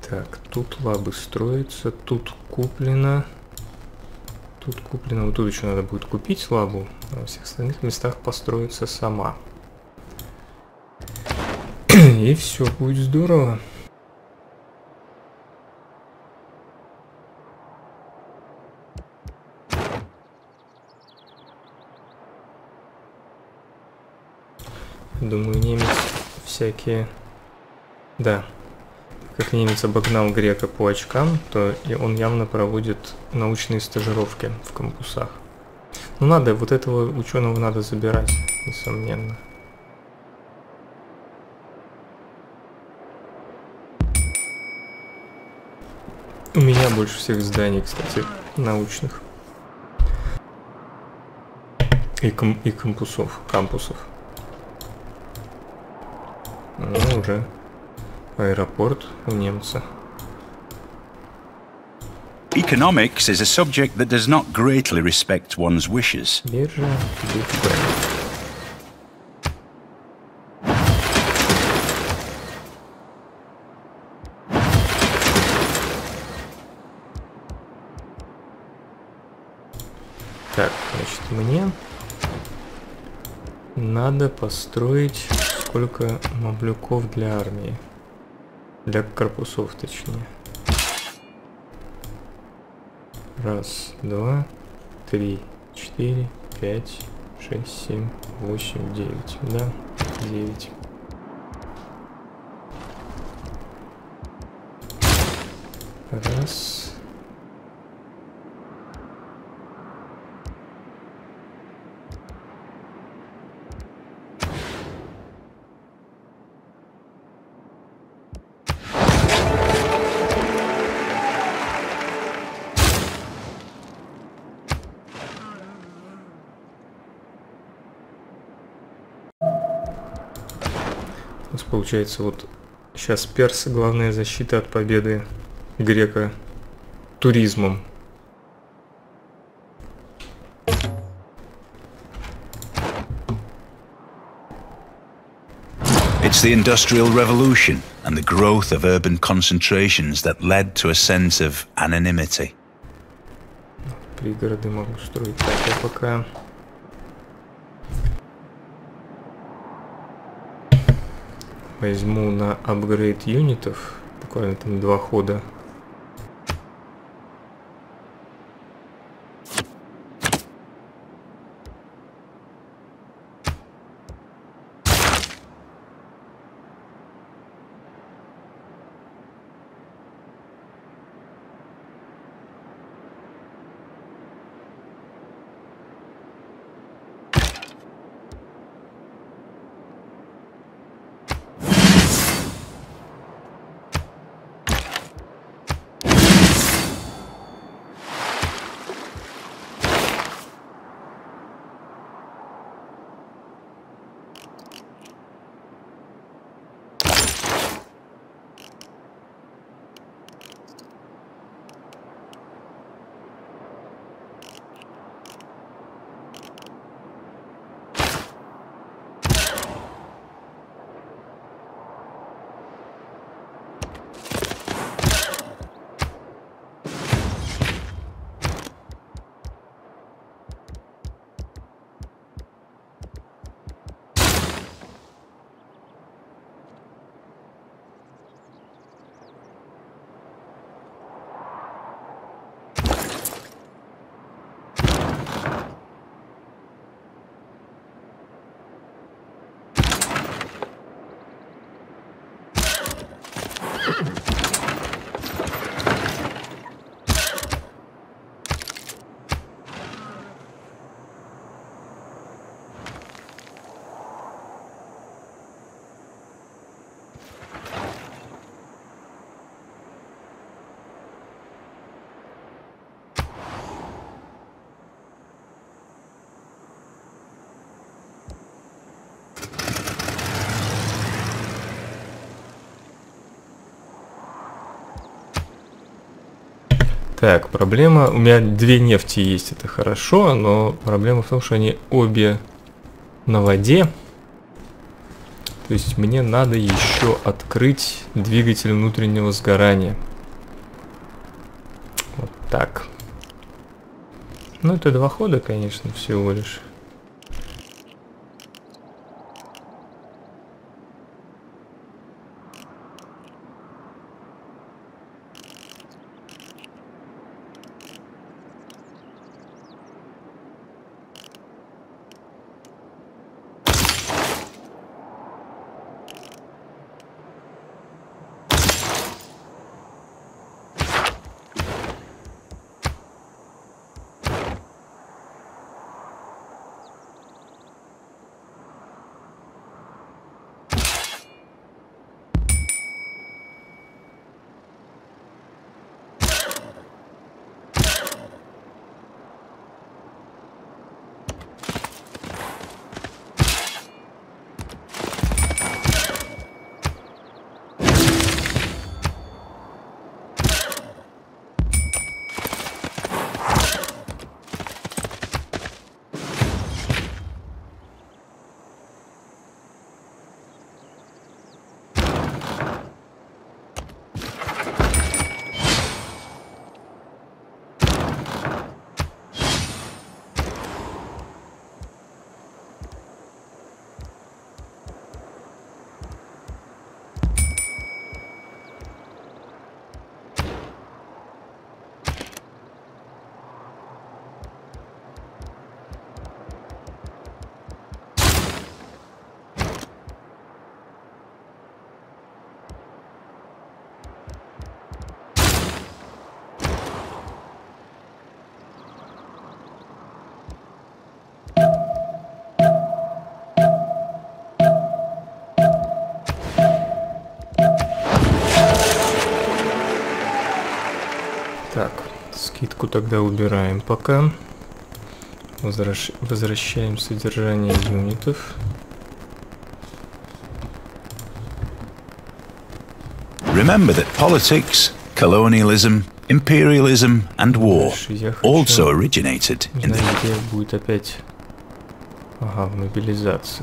Так, тут лабы строятся, тут куплено. Тут куплено, вот тут еще надо будет купить лабу, а во всех остальных местах построится сама. И все будет здорово. Думаю, немец всякие... Да. Как немец обогнал грека по очкам, то и он явно проводит научные стажировки в кампусах. Ну надо, вот этого ученого надо забирать, несомненно. У меня больше всех зданий, кстати, научных. И кампусов. Ну, уже аэропорт у немца. Economics is a subject that does not greatly respect one's wishes. Биржа, Big Bang. Так, значит, мне надо построить сколько мамлюков для армии. Для корпусов, точнее. 1, 2, 3, 4, 5, 6, 7, 8, 9. Да, 9. Раз. Получается, вот сейчас персы, главная защита от победы грека туризмом. It's the Industrial Revolution and the growth of urban concentrations that led to a sense of anonymity. Пригороды могу строить. Так, я пока... возьму на апгрейд юнитов, буквально там 2 хода. Так, проблема, у меня 2 нефти есть, это хорошо, но проблема в том, что они обе на воде. То есть мне надо еще открыть двигатель внутреннего сгорания. Вот так. Ну, это 2 хода, конечно, всего лишь. Так, скидку тогда убираем пока. Возвращаем содержание юнитов. Remember that politics, colonialism, imperialism and war also originated in the... Где будет опять... Ага, в мобилизации.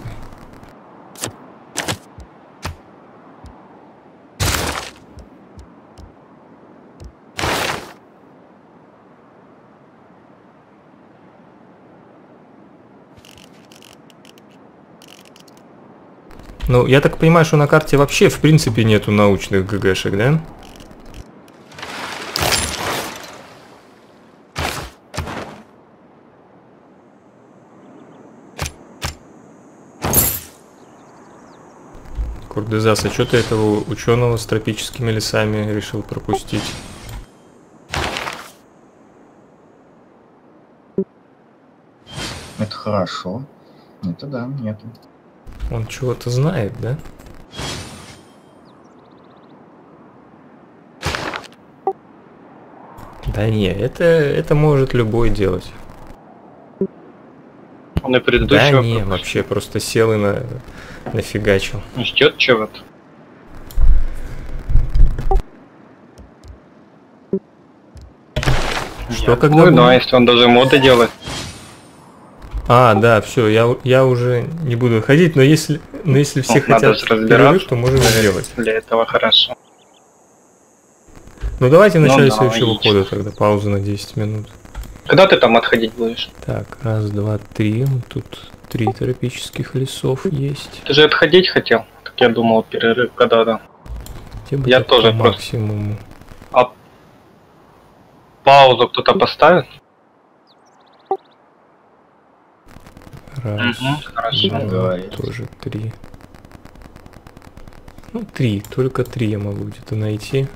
Ну, я так понимаю, что на карте вообще в принципе нету научных ГГшек, да? Курдезас, а что ты этого ученого с тропическими лесами решил пропустить? Это хорошо. Это да, нету. Он чего-то знает, да? Да не, это может любой делать. Он и предыдущий Да не, вообще просто сел и нафигачил. Ждет чего-то. Что когда? Ну, да, если он даже моды делает. А, да, все, я уже не буду ходить, но если все хотят перерыв, то можем сделать. Для этого хорошо. Ну давайте в начале да, следующего хода тогда, пауза на 10 минут. Когда ты там отходить будешь? Так, 1, 2, 3, тут 3 тропических лесов есть. Ты же отходить хотел? Так я думал, перерыв когда-то. Я тоже по максимуму. А паузу кто-то поставит? Раз, хорошо. два, тоже 3. Ну, 3, только 3 я могу где-то найти.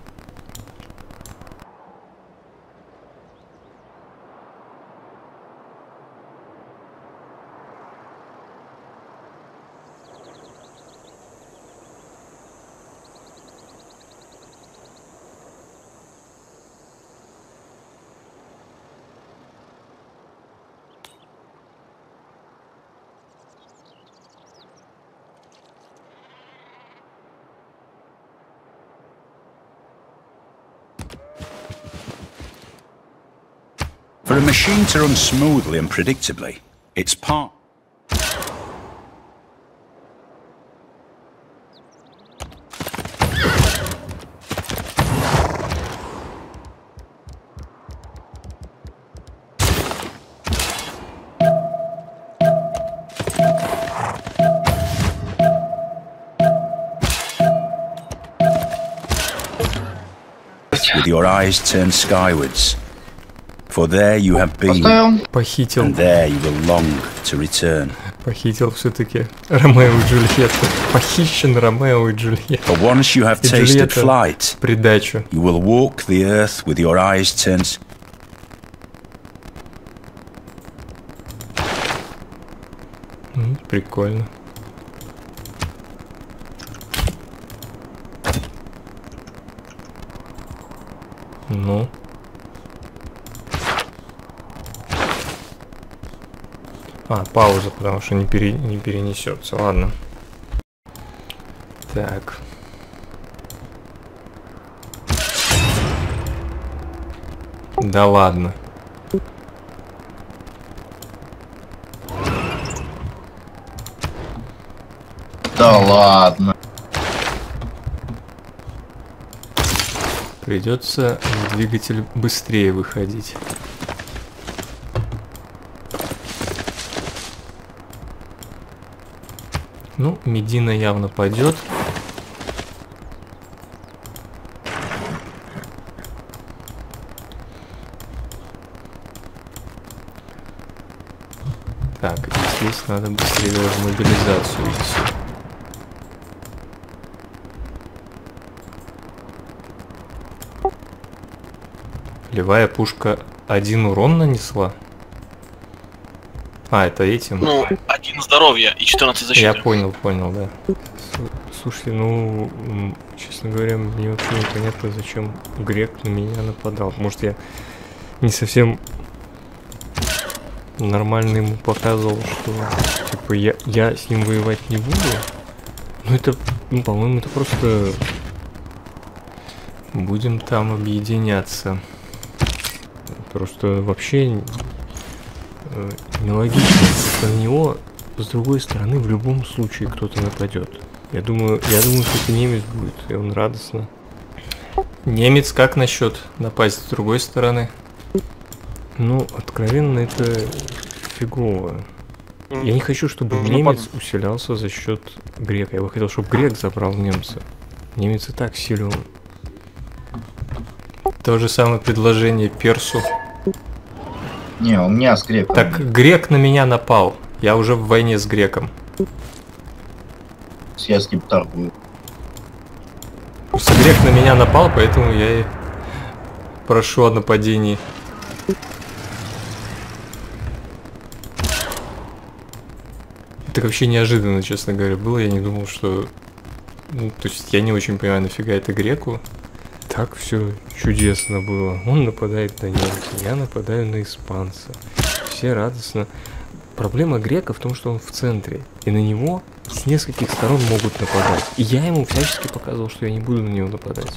For a machine to run smoothly and predictably, it's part... with your eyes turned skywards. For there you have been, Поставил. Похитил. and there you will long to return. Похитил все-таки Ромео и Джульетту. Похищен Ромео и Джульетта. For once you have И tasted Джульетта flight, придачу. you will walk the earth with your eyes turned. Прикольно. Ну. Пауза, потому что не перенесется. Ладно. Так. Да ладно. Да ладно. Придется в двигатель быстрее выходить. Ну, Медина явно пойдет. Так, и здесь надо быстрее в мобилизацию идти. Левая пушка 1 урон нанесла. Это этим. Ну, 1 здоровья и 14 защиты. Я понял, да. Слушайте, ну, честно говоря, мне вообще непонятно, зачем Грек на меня нападал. Может, я не совсем нормально ему показывал, что типа я с ним воевать не буду. Ну это, по-моему, это просто будем там объединяться. Просто вообще нелогично. На него с другой стороны в любом случае кто-то нападет. Я думаю, что это немец будет, и он радостно. Немец как насчет напасть с другой стороны? Ну, откровенно, это фигово. Я не хочу, чтобы немец усилялся за счет грека. Я бы хотел, чтобы грек забрал немца. Немец и так силен. То же самое предложение персу. Не, у меня с греком. Так, грек на меня напал. Я уже в войне с греком. Я с ним торгую. Просто грек на меня напал, поэтому я и прошу о нападении. Это вообще неожиданно, честно говоря, было. Я не думал, что... Ну, то есть я не очень понимаю, нафига это греку. Так все чудесно было. Он нападает на немца, я нападаю на испанца. Все радостно. Проблема грека в том, что он в центре. И на него с нескольких сторон могут нападать. И я ему всячески показывал, что я не буду на него нападать.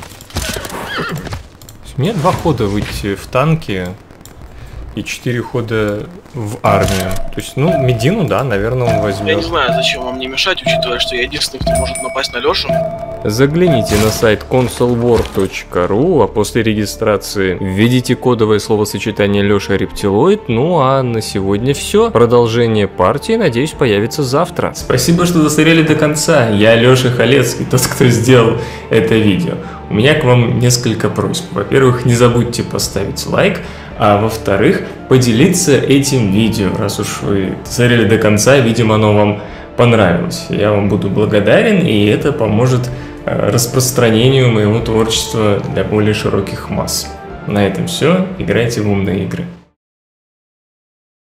Мне 2 хода выйти в танки и 4 хода в армию. То есть, ну, Медину, да, наверное, он возьмет. Я не знаю, зачем вам не мешать, учитывая, что я единственный, кто может напасть на Лёшу. Загляните на сайт consolwar.ru, а после регистрации введите кодовое словосочетание Лёша Рептилоид. Ну а на сегодня все. Продолжение партии, надеюсь, появится завтра. Спасибо, что досмотрели до конца. Я Лёша Халецкий, тот, кто сделал это видео. У меня к вам несколько просьб. Во-первых, не забудьте поставить лайк, а во-вторых, поделиться этим видео. Раз уж вы досмотрели до конца, видимо, оно вам понравилось. Я вам буду благодарен, и это поможет распространению моего творчества для более широких масс. На этом все. Играйте в умные игры.